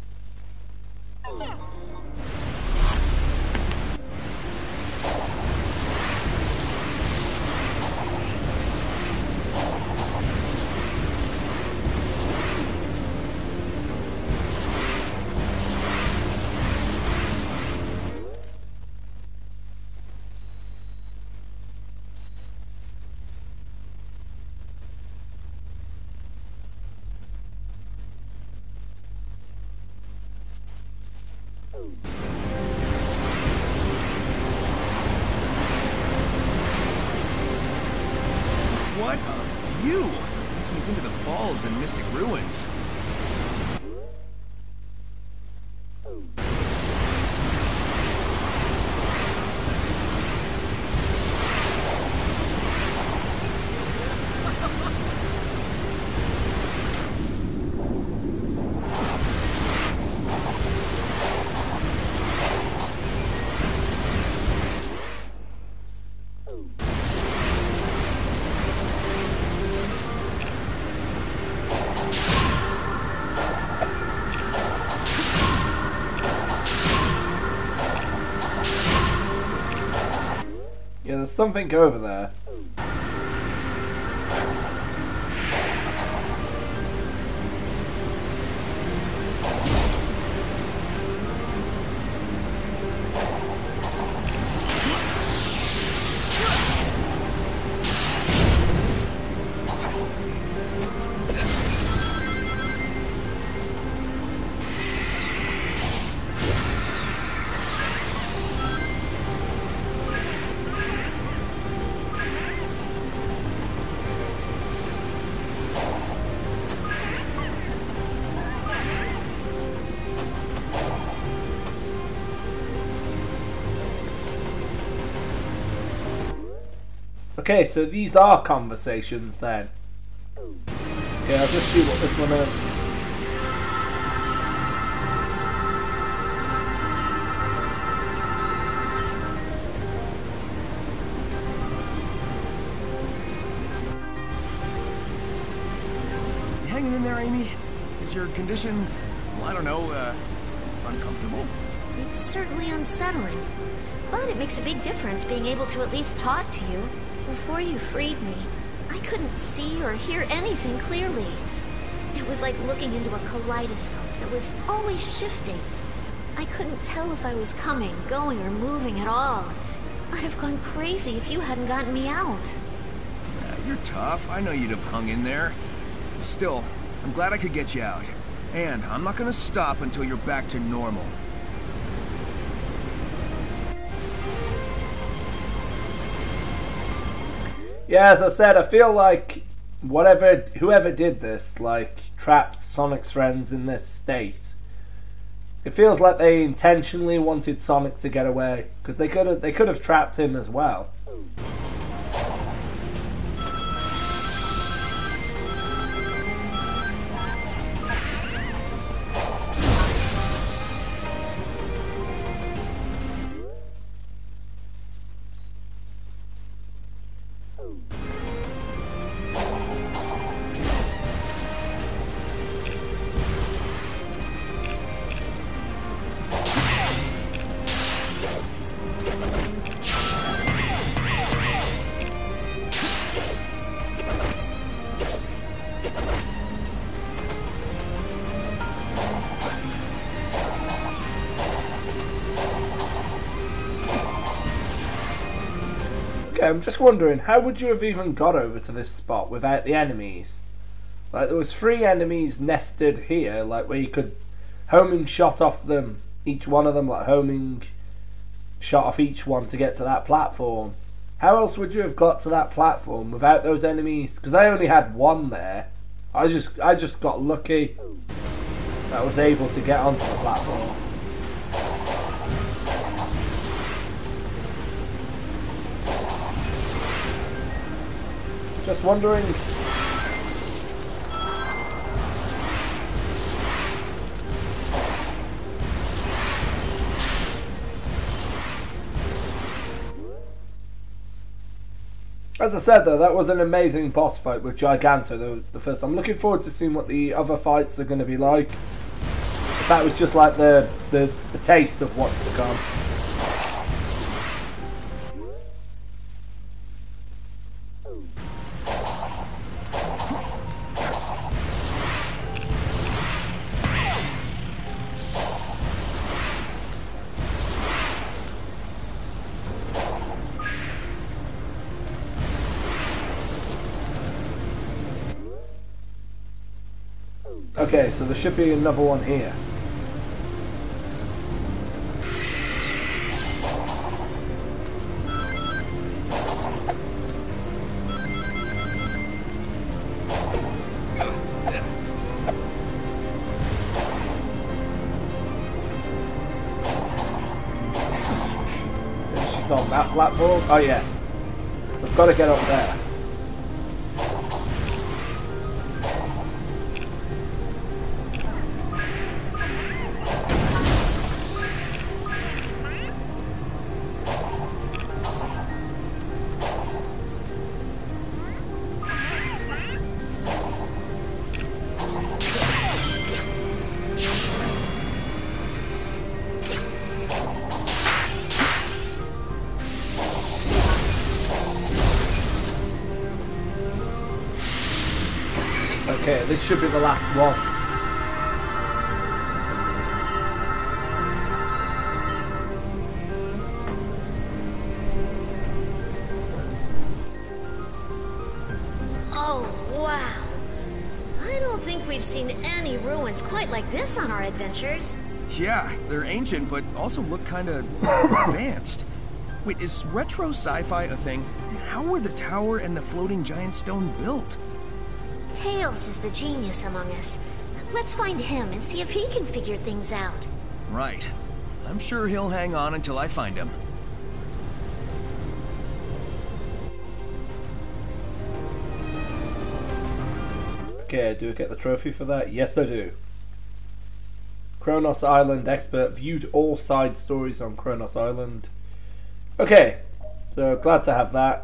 What a view! Makes me think of the falls and Mystic Ruins. Yeah, there's something over there. Okay, so these are conversations then. Okay, I'll just see what this one is. You hanging in there, Amy? Is your condition, well, I don't know, uh, uncomfortable? It's certainly unsettling, but it makes a big difference being able to at least talk to you. Before you freed me, I couldn't see or hear anything clearly. It was like looking into a kaleidoscope that was always shifting. I couldn't tell if I was coming, going, or moving at all. I'd have gone crazy if you hadn't gotten me out. Uh, you're tough. I know you'd have hung in there. Still, I'm glad I could get you out. And I'm not gonna stop until you're back to normal. Yeah, as I said, I feel like whatever, whoever did this, like, trapped Sonic's friends in this state. It feels like they intentionally wanted Sonic to get away, because they could have, they could have trapped him as well. Okay, I'm just wondering, how would you have even got over to this spot without the enemies? Like, there was three enemies nested here, like where you could homing shot off them, each one of them, like homing shot off each one to get to that platform. How else would you have got to that platform without those enemies? Because I only had one there. I just, I just got lucky that I was able to get onto the platform. Just wondering. As I said though, that was an amazing boss fight with Giganto the, the first time. I'm looking forward to seeing what the other fights are going to be like. If that was just like the, the, the taste of what's to come. Okay, so there should be another one here. She's on that platform? Oh yeah. So I've got to get up there. Okay, this should be the last one. Oh, wow. I don't think we've seen any ruins quite like this on our adventures. Yeah, they're ancient, but also look kinda advanced. Wait, is retro sci-fi a thing? How were the tower and the floating giant stone built? Tails is the genius among us. Let's find him and see if he can figure things out. Right. I'm sure he'll hang on until I find him. Okay, do I get the trophy for that? Yes, I do. Kronos Island expert viewed all side stories on Kronos Island. Okay, so glad to have that.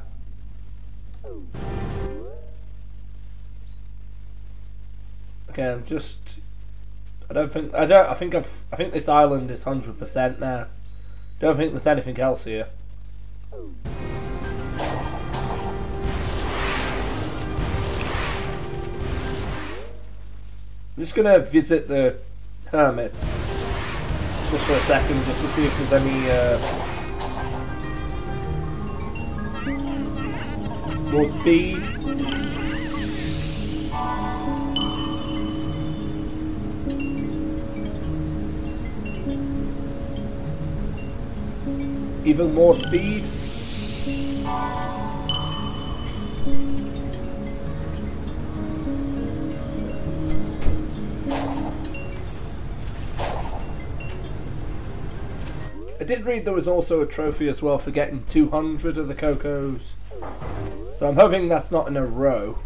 Okay, I'm just. I don't think. I don't. I think I've. I think this island is one hundred percent now. Don't think there's anything else here. I'm just gonna visit the hermits just for a second, just to see if there's any uh, more speed. Even more speed. I did read there was also a trophy as well for getting two hundred of the Cocos. So I'm hoping that's not in a row.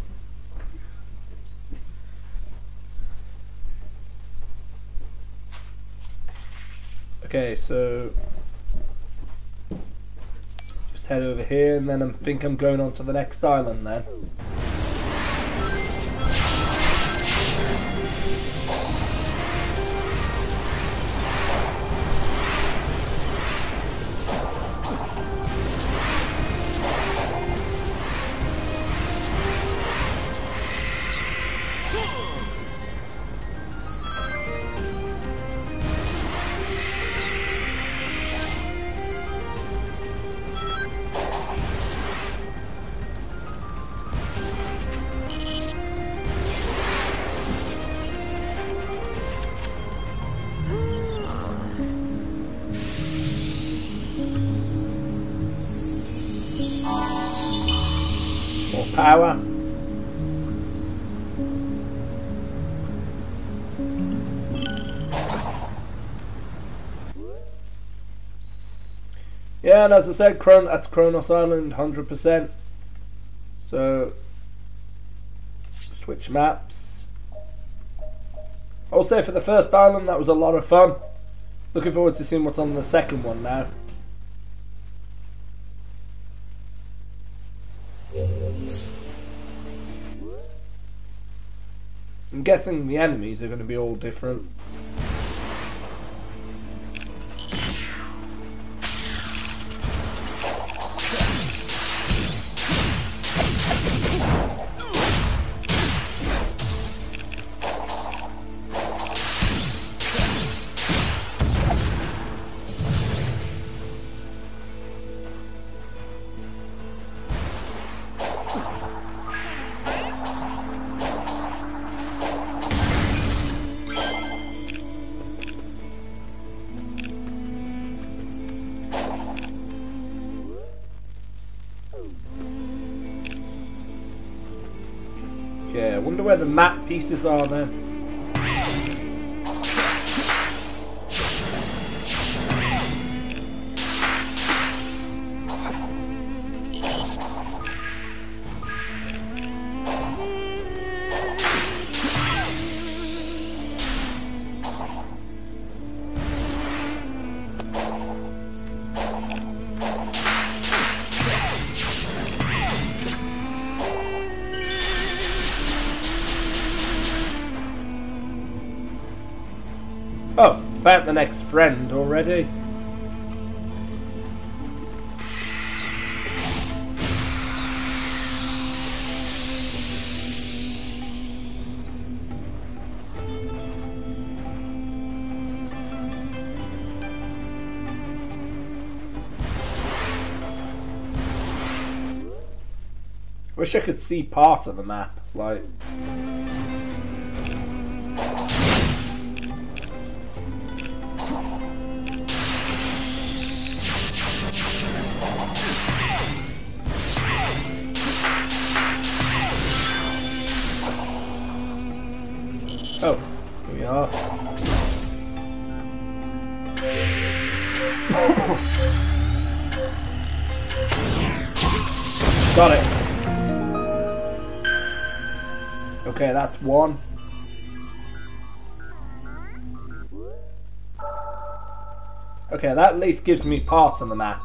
Okay, so just head over here and then I think I'm going on to the next island then. power. Yeah, and as I said, Kron that's Kronos Island, one hundred percent. So, switch maps. I'll say for the first island, that was a lot of fun. Looking forward to seeing what's on the second one now. I'm guessing the enemies are going to be all different. Okay, I wonder where the map pieces are then. Oh, found the next friend already. Wish I could see part of the map, like... Oh, here we are. Got it. Okay, that's one. Okay, that at least gives me parts on the map.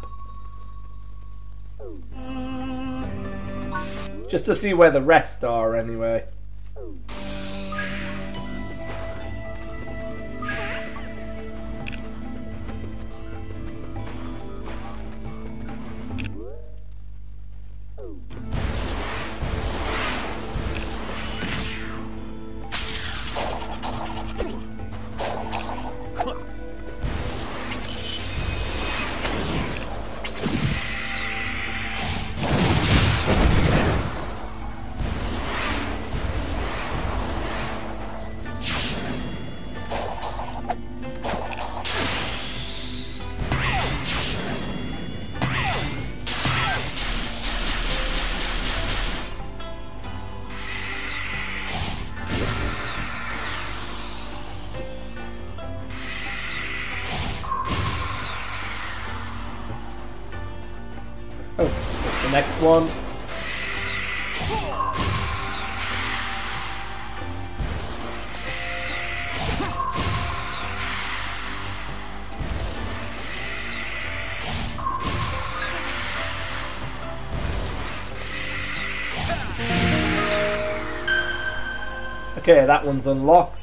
Just to see where the rest are anyway. Oh, that's the next one. Okay, that one's unlocked.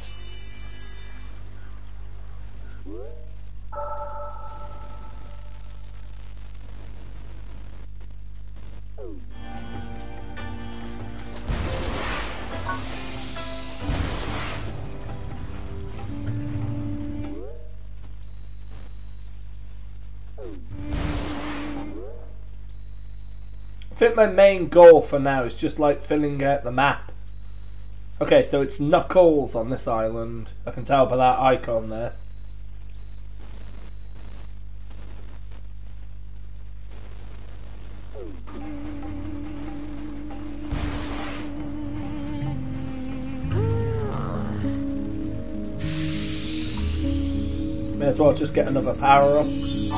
I think my main goal for now is just like filling out the map. Okay, so it's Knuckles on this island. I can tell by that icon there. as well just get another power up.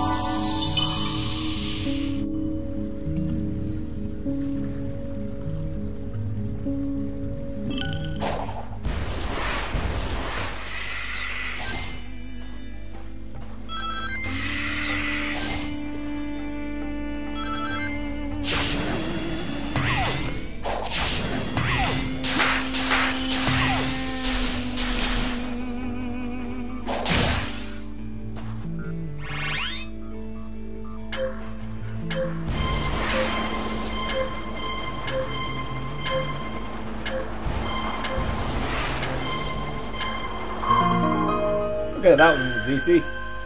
Okay, that one was easy.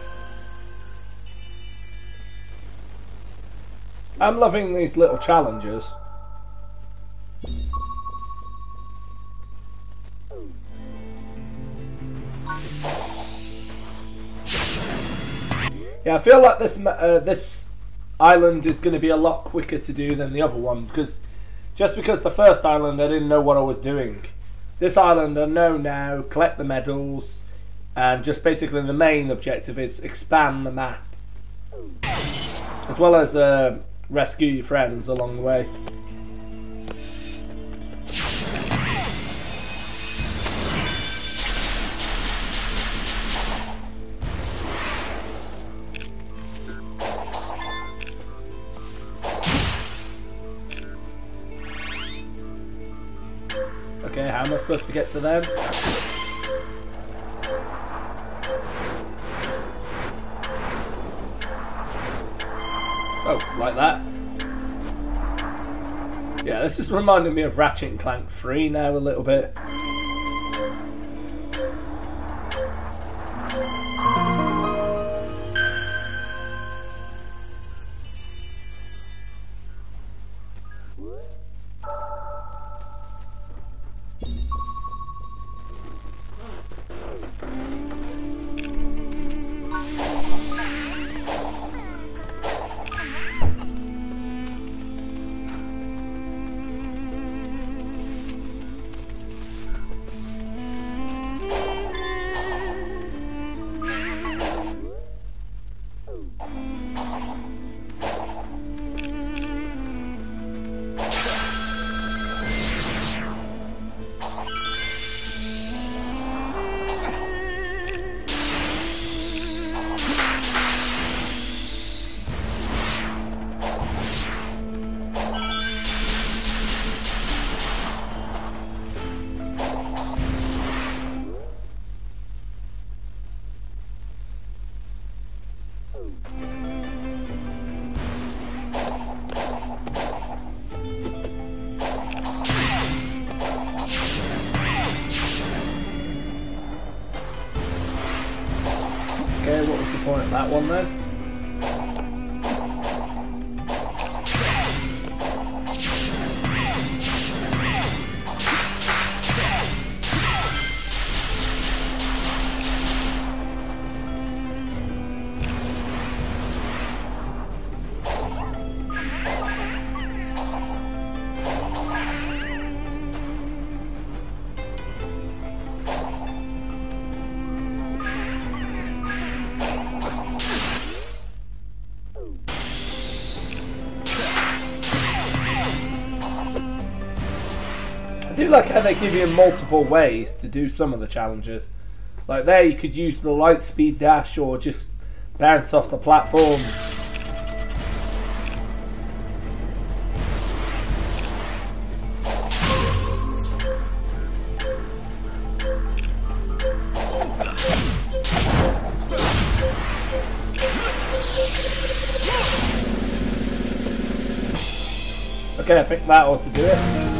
I'm loving these little challenges. Yeah, I feel like this uh, this island is going to be a lot quicker to do than the other one, because just because the first island I didn't know what I was doing. This island I know now, collect the medals. And just basically the main objective is expand the map. As well as uh, rescue your friends along the way. Okay, how am I supposed to get to them? Oh, like that. Yeah, this is reminding me of Ratchet and Clank three now a little bit. Okay, what was the point of that one then? I do like how they give you multiple ways to do some of the challenges. Like there you could use the light speed dash or just bounce off the platform. Okay, I think that ought to do it.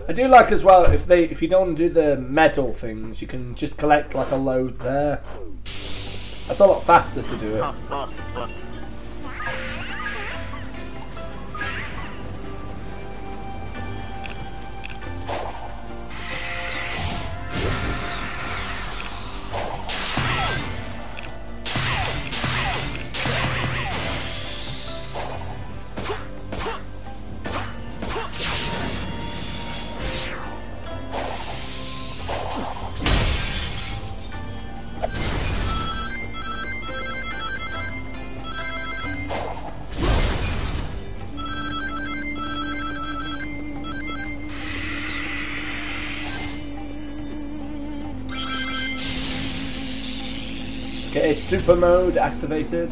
I do like as well if they if you don't do the medal things, you can just collect like a load there. That's a lot faster to do it. Okay, super mode activated.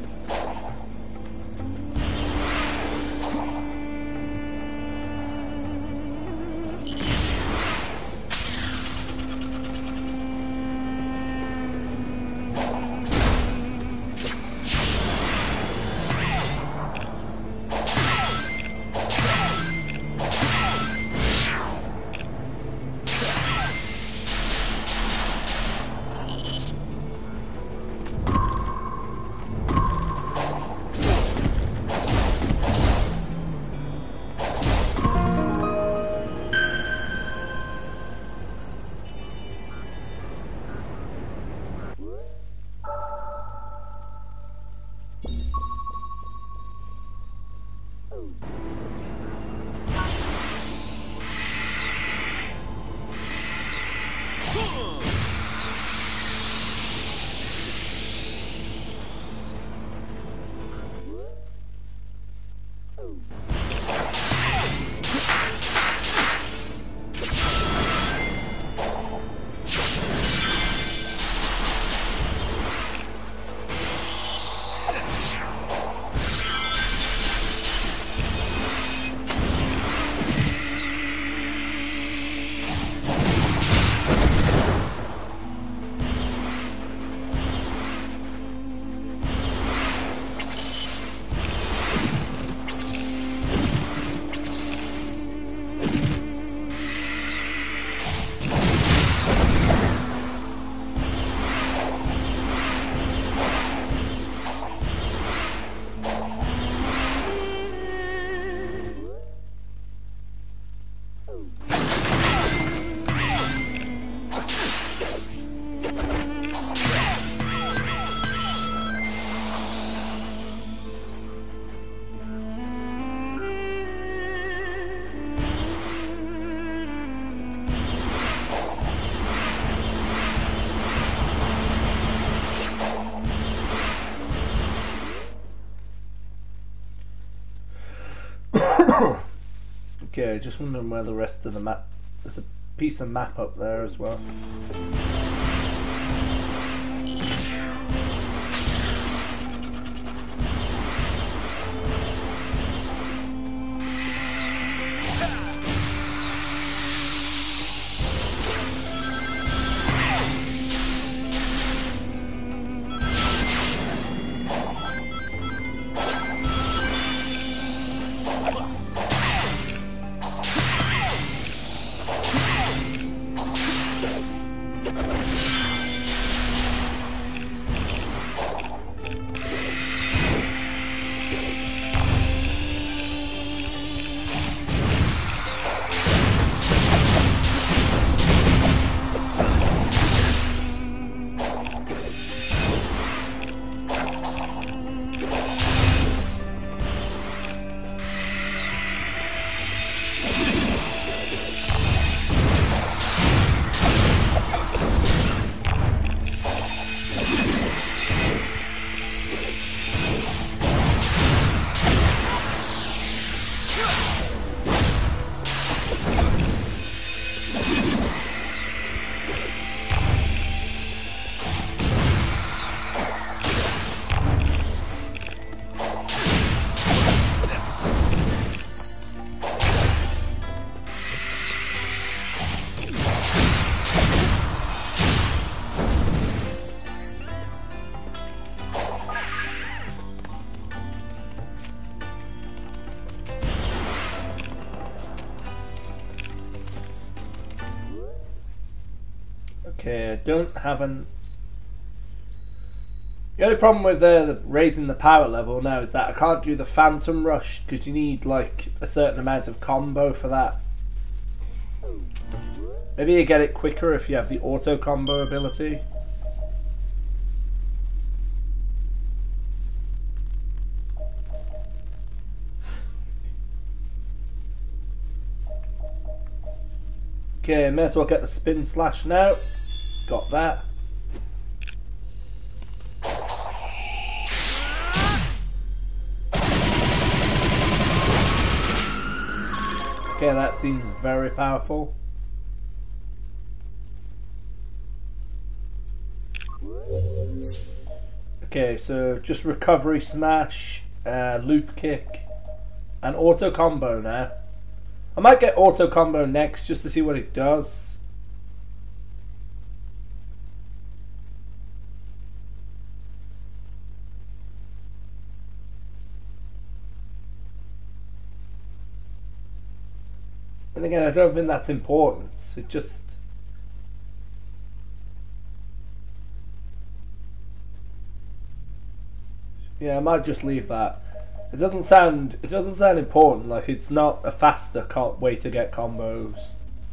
Okay, just wondering where the rest of the map. There's a piece of map up there as well. Okay, I don't have an... The only problem with uh, the raising the power level now is that I can't do the Phantom Rush because you need like a certain amount of combo for that. Maybe you get it quicker if you have the auto combo ability. Okay, may as well get the spin slash now. Got that. Okay, that seems very powerful. Okay, so just recovery smash, uh, loop kick, and auto combo now. I might get auto combo next just to see what it does. And again, I don't think that's important. It just... Yeah, I might just leave that. It doesn't sound. It doesn't sound important. Like it's not a faster co way to get combos.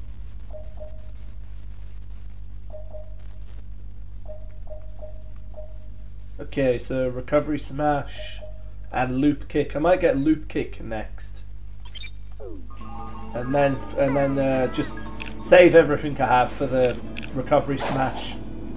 Okay, so recovery smash and loop kick. I might get loop kick next, and then and then uh, just save everything I have for the recovery smash.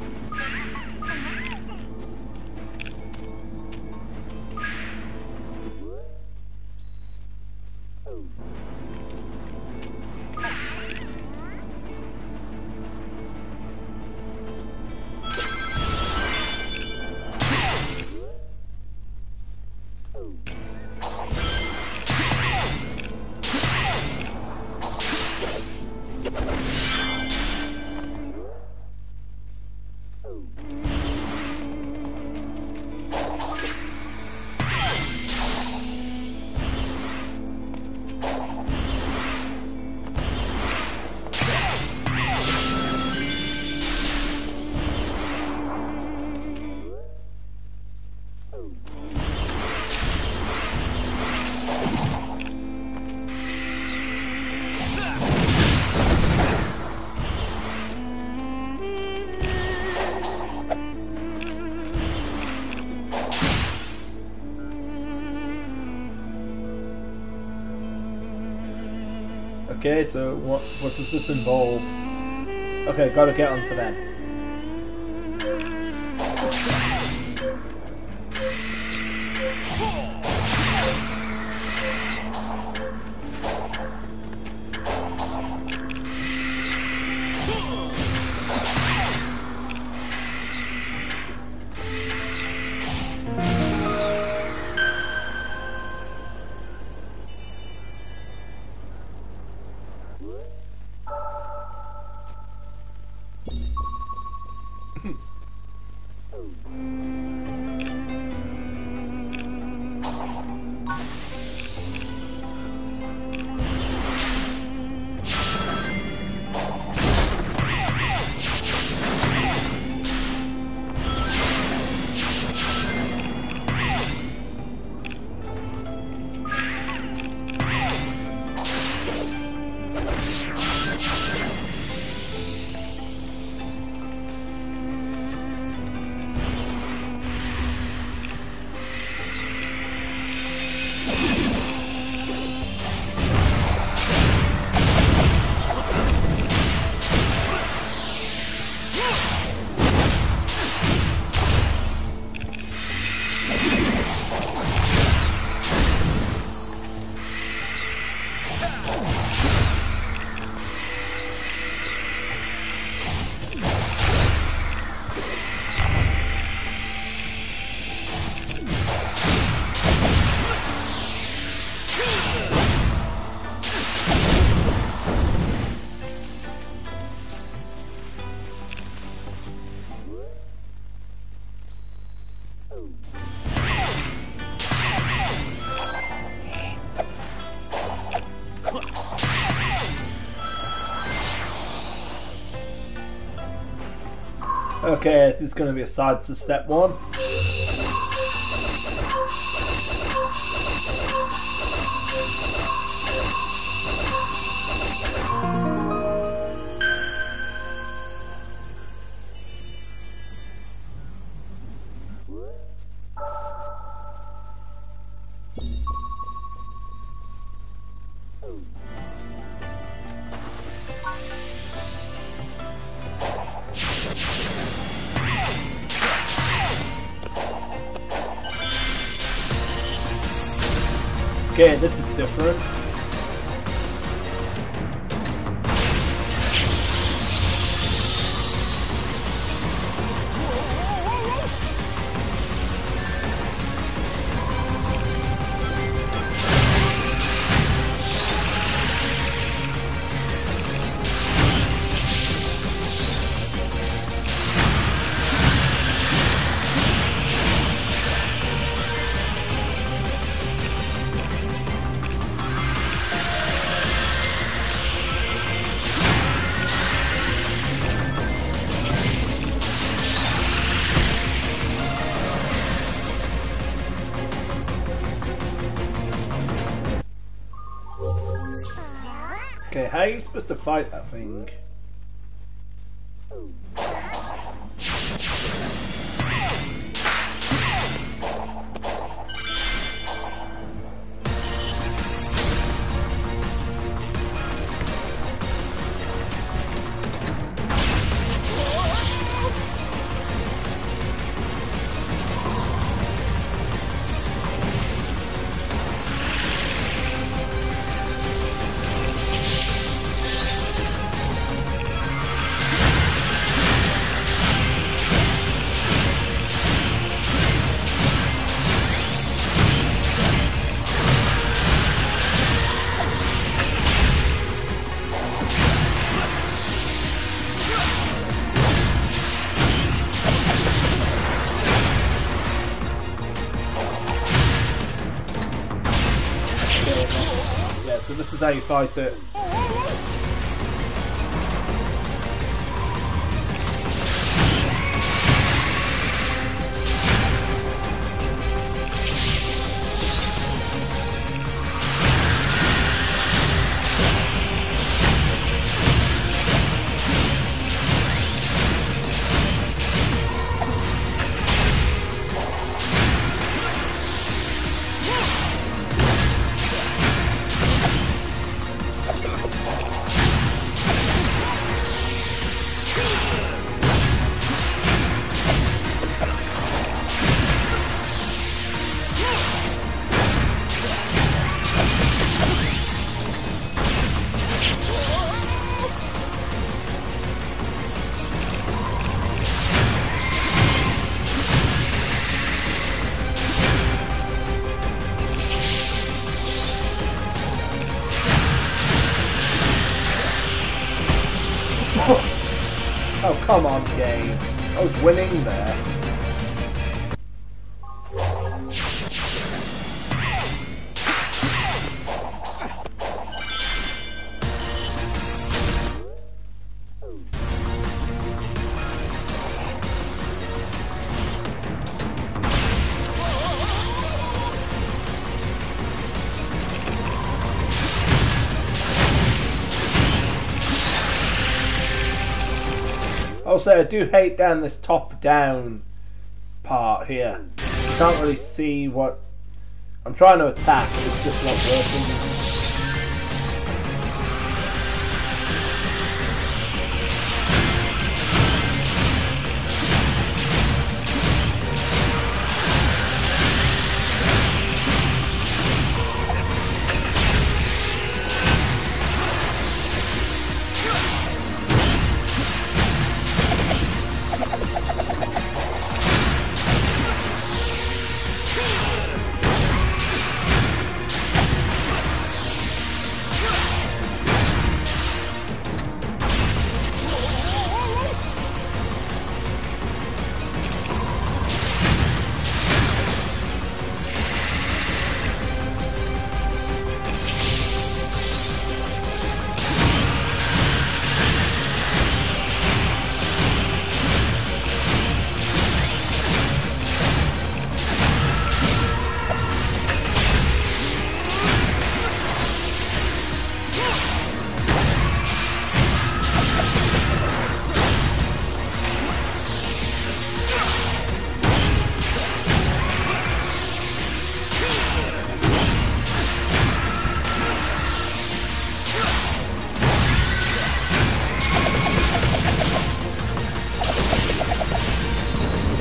Okay, so what what does this involve? Okay, gotta get onto that. Okay, this is going to be a side to step one. Okay, this is different. Okay, how are you supposed to fight that thing? So this is how you fight it. Oh, come on, game. I was winning there. Also, I do hate down this top-down part here. You can't really see what I'm trying to attack. It's just not working.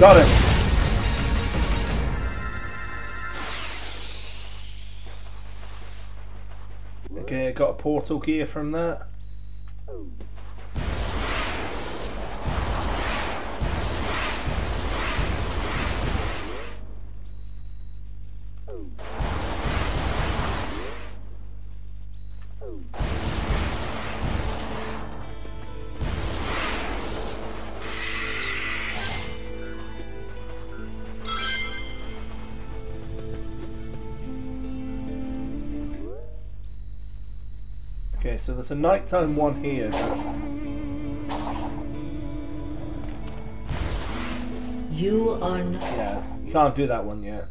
Got him. Okay, got a portal gear from that. Okay, so there's a nighttime one here. You are not. Yeah, you can't do that one yet.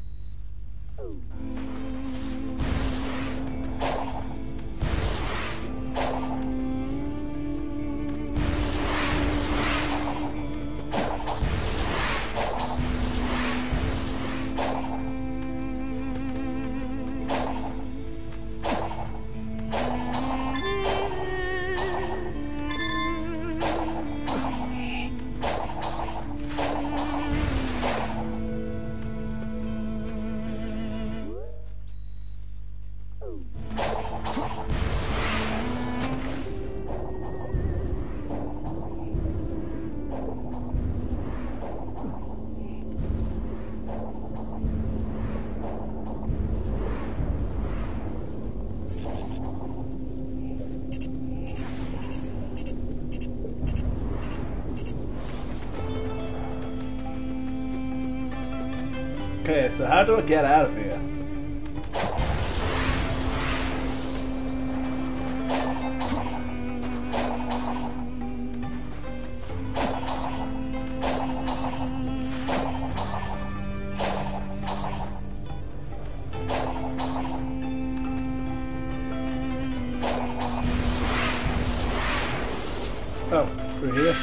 Okay, so how do I get out of here? Oh, through here.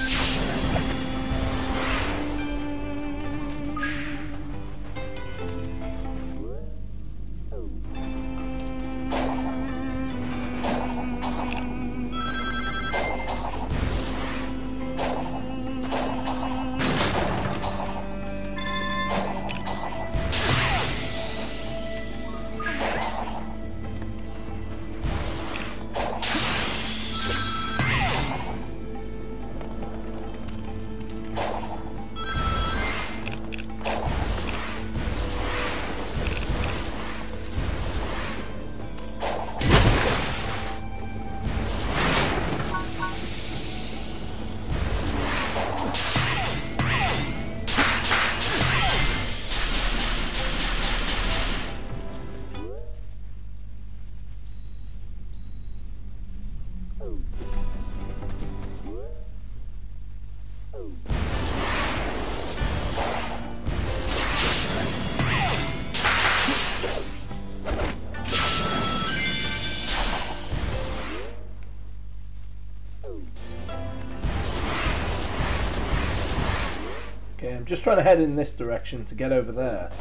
Okay, I'm just trying to head in this direction to get over there.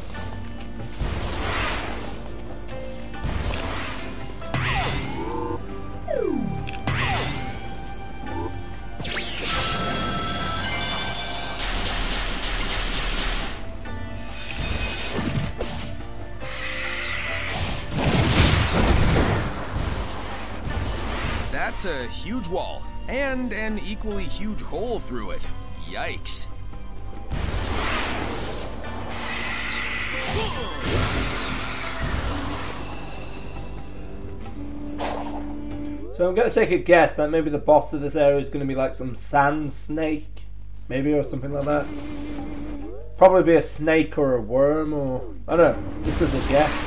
That's a huge wall, and an equally huge hole through it. Yikes. So I'm going to take a guess that maybe the boss of this area is going to be like some sand snake, maybe, or something like that. Probably be a snake or a worm, or I don't know, just as a guess.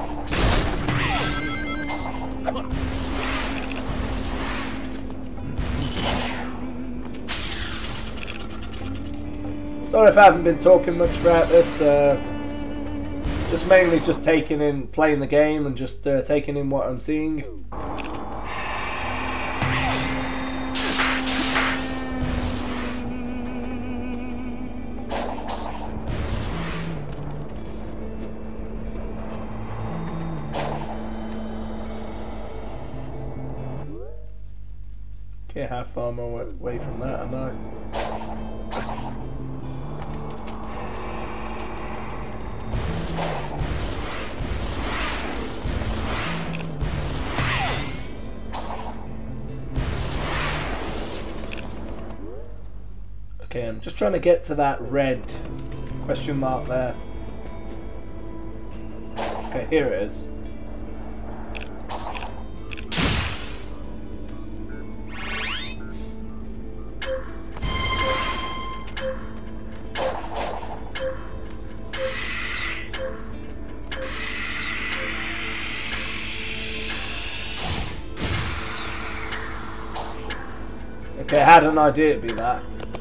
Sorry if I haven't been talking much throughout this. Uh, just mainly just taking in, playing the game, and just uh, taking in what I'm seeing. Okay, how far am I away from that am I? I'm just trying to get to that red question mark there. Okay, here it is. Okay, I had an idea it'd be that.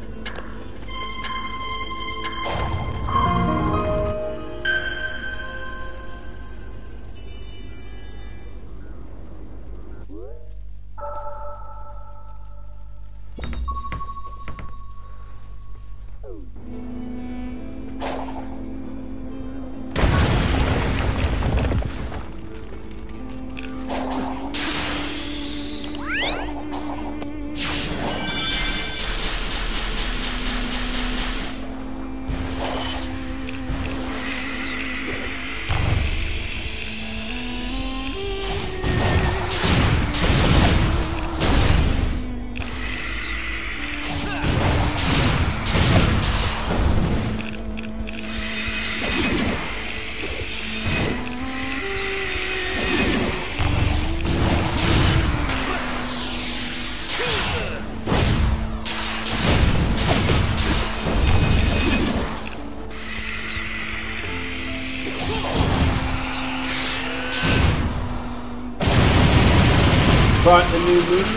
Right, the new movie.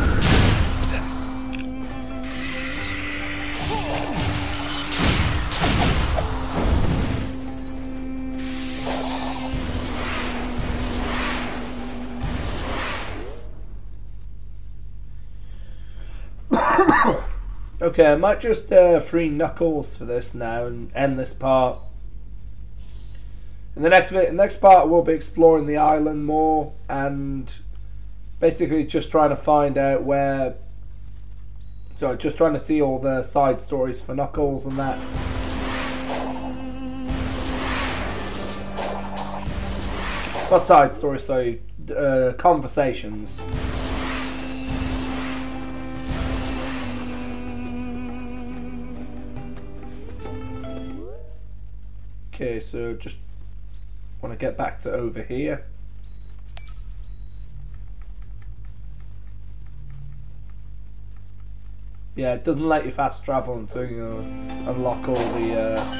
Okay, I might just uh, free Knuckles for this now and end this part. In the next bit, the next part, we'll be exploring the island more and basically just trying to find out where. So, just trying to see all the side stories for Knuckles and that. Not side stories, sorry, uh, conversations. Okay, so just want to get back to over here. Yeah, it doesn't let you fast travel until you uh, unlock all the uh,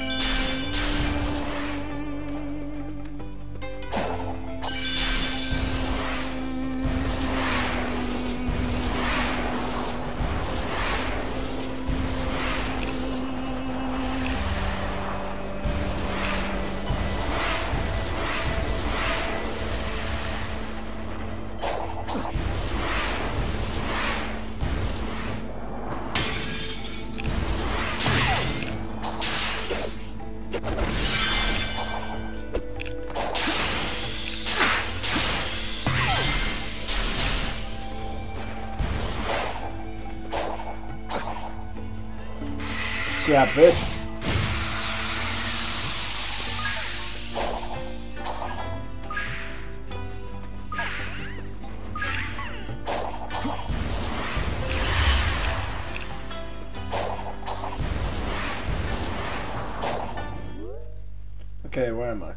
grab this. Okay, where am I?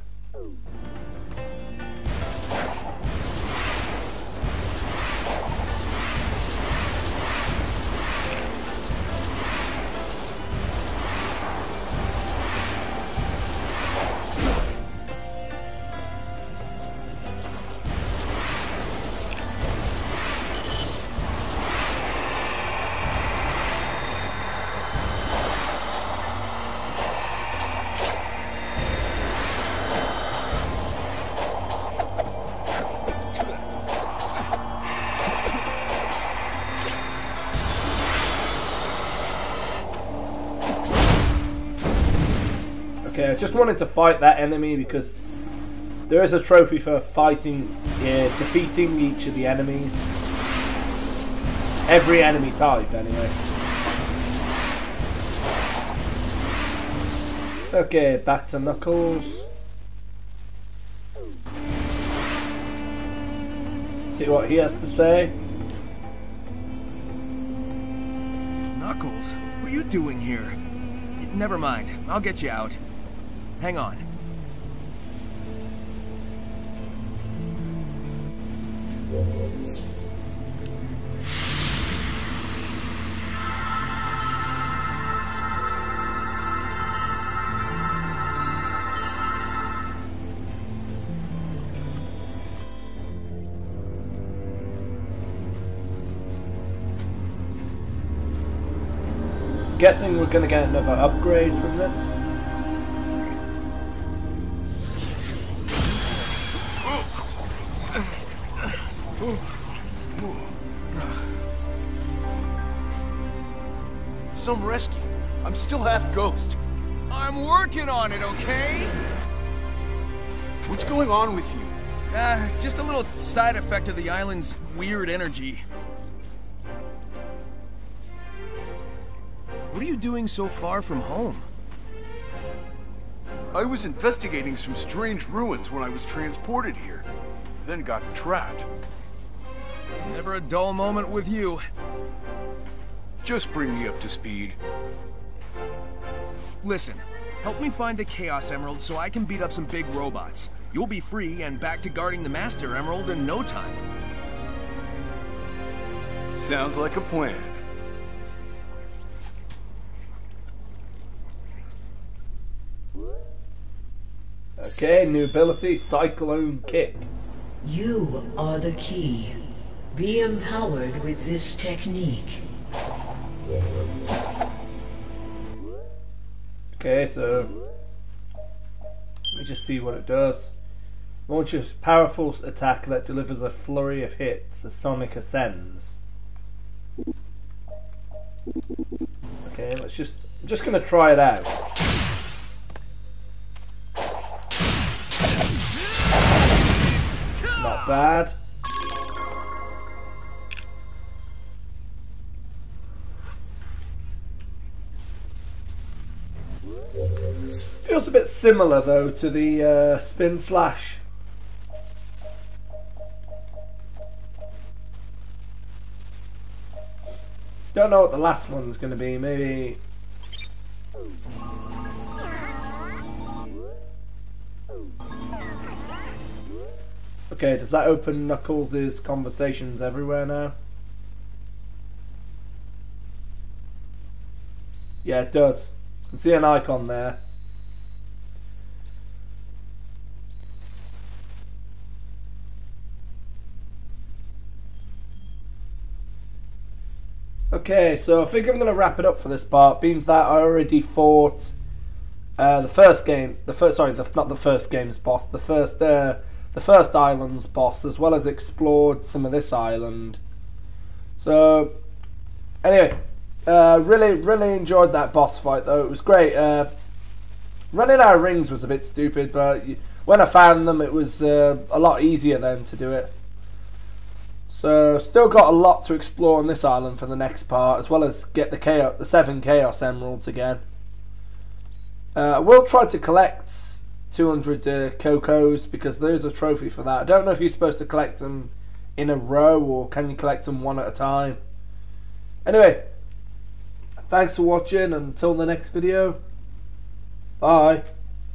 Okay, I just wanted to fight that enemy because there is a trophy for fighting, yeah, defeating each of the enemies. Every enemy type, anyway. Okay, back to Knuckles. See what he has to say. Knuckles? are you doing here? Never mind. I'll get you out. Hang on. Guessing we're going to get another upgrade from this. Some rescue. I'm still half ghost. I'm working on it, okay? What's going on with you? Uh, just a little side effect of the island's weird energy. What are you doing so far from home? I was investigating some strange ruins when I was transported here, then got trapped. Never a dull moment with you. Just bring me up to speed. Listen, help me find the Chaos Emerald so I can beat up some big robots. You'll be free and back to guarding the Master Emerald in no time. Sounds like a plan. Okay, new ability, Cyclone Kick. You are the key. Be empowered with this technique. Okay, so let me just see what it does. Launches powerful attack that delivers a flurry of hits as Sonic ascends. Okay, let's just I'm just gonna try it out. Not bad. Feels a bit similar though to the uh, spin slash. Don't know what the last one's going to be. Maybe. Okay, does that open Knuckles' conversations everywhere now? Yeah, it does. I can see an icon there. Okay, so I think I'm going to wrap it up for this part, being that I already fought uh, the first game, the first sorry, the, not the first game's boss, the first uh, the first island's boss, as well as explored some of this island. So, anyway, uh, really, really enjoyed that boss fight though. It was great. Uh, running out of rings was a bit stupid, but when I found them, it was uh, a lot easier then to do it. So, still got a lot to explore on this island for the next part, as well as get the chaos, the seven Chaos Emeralds again. Uh, I will try to collect two hundred uh, Cocos, because there's a trophy for that. I don't know if you're supposed to collect them in a row, or can you collect them one at a time. Anyway, thanks for watching, and until the next video, bye.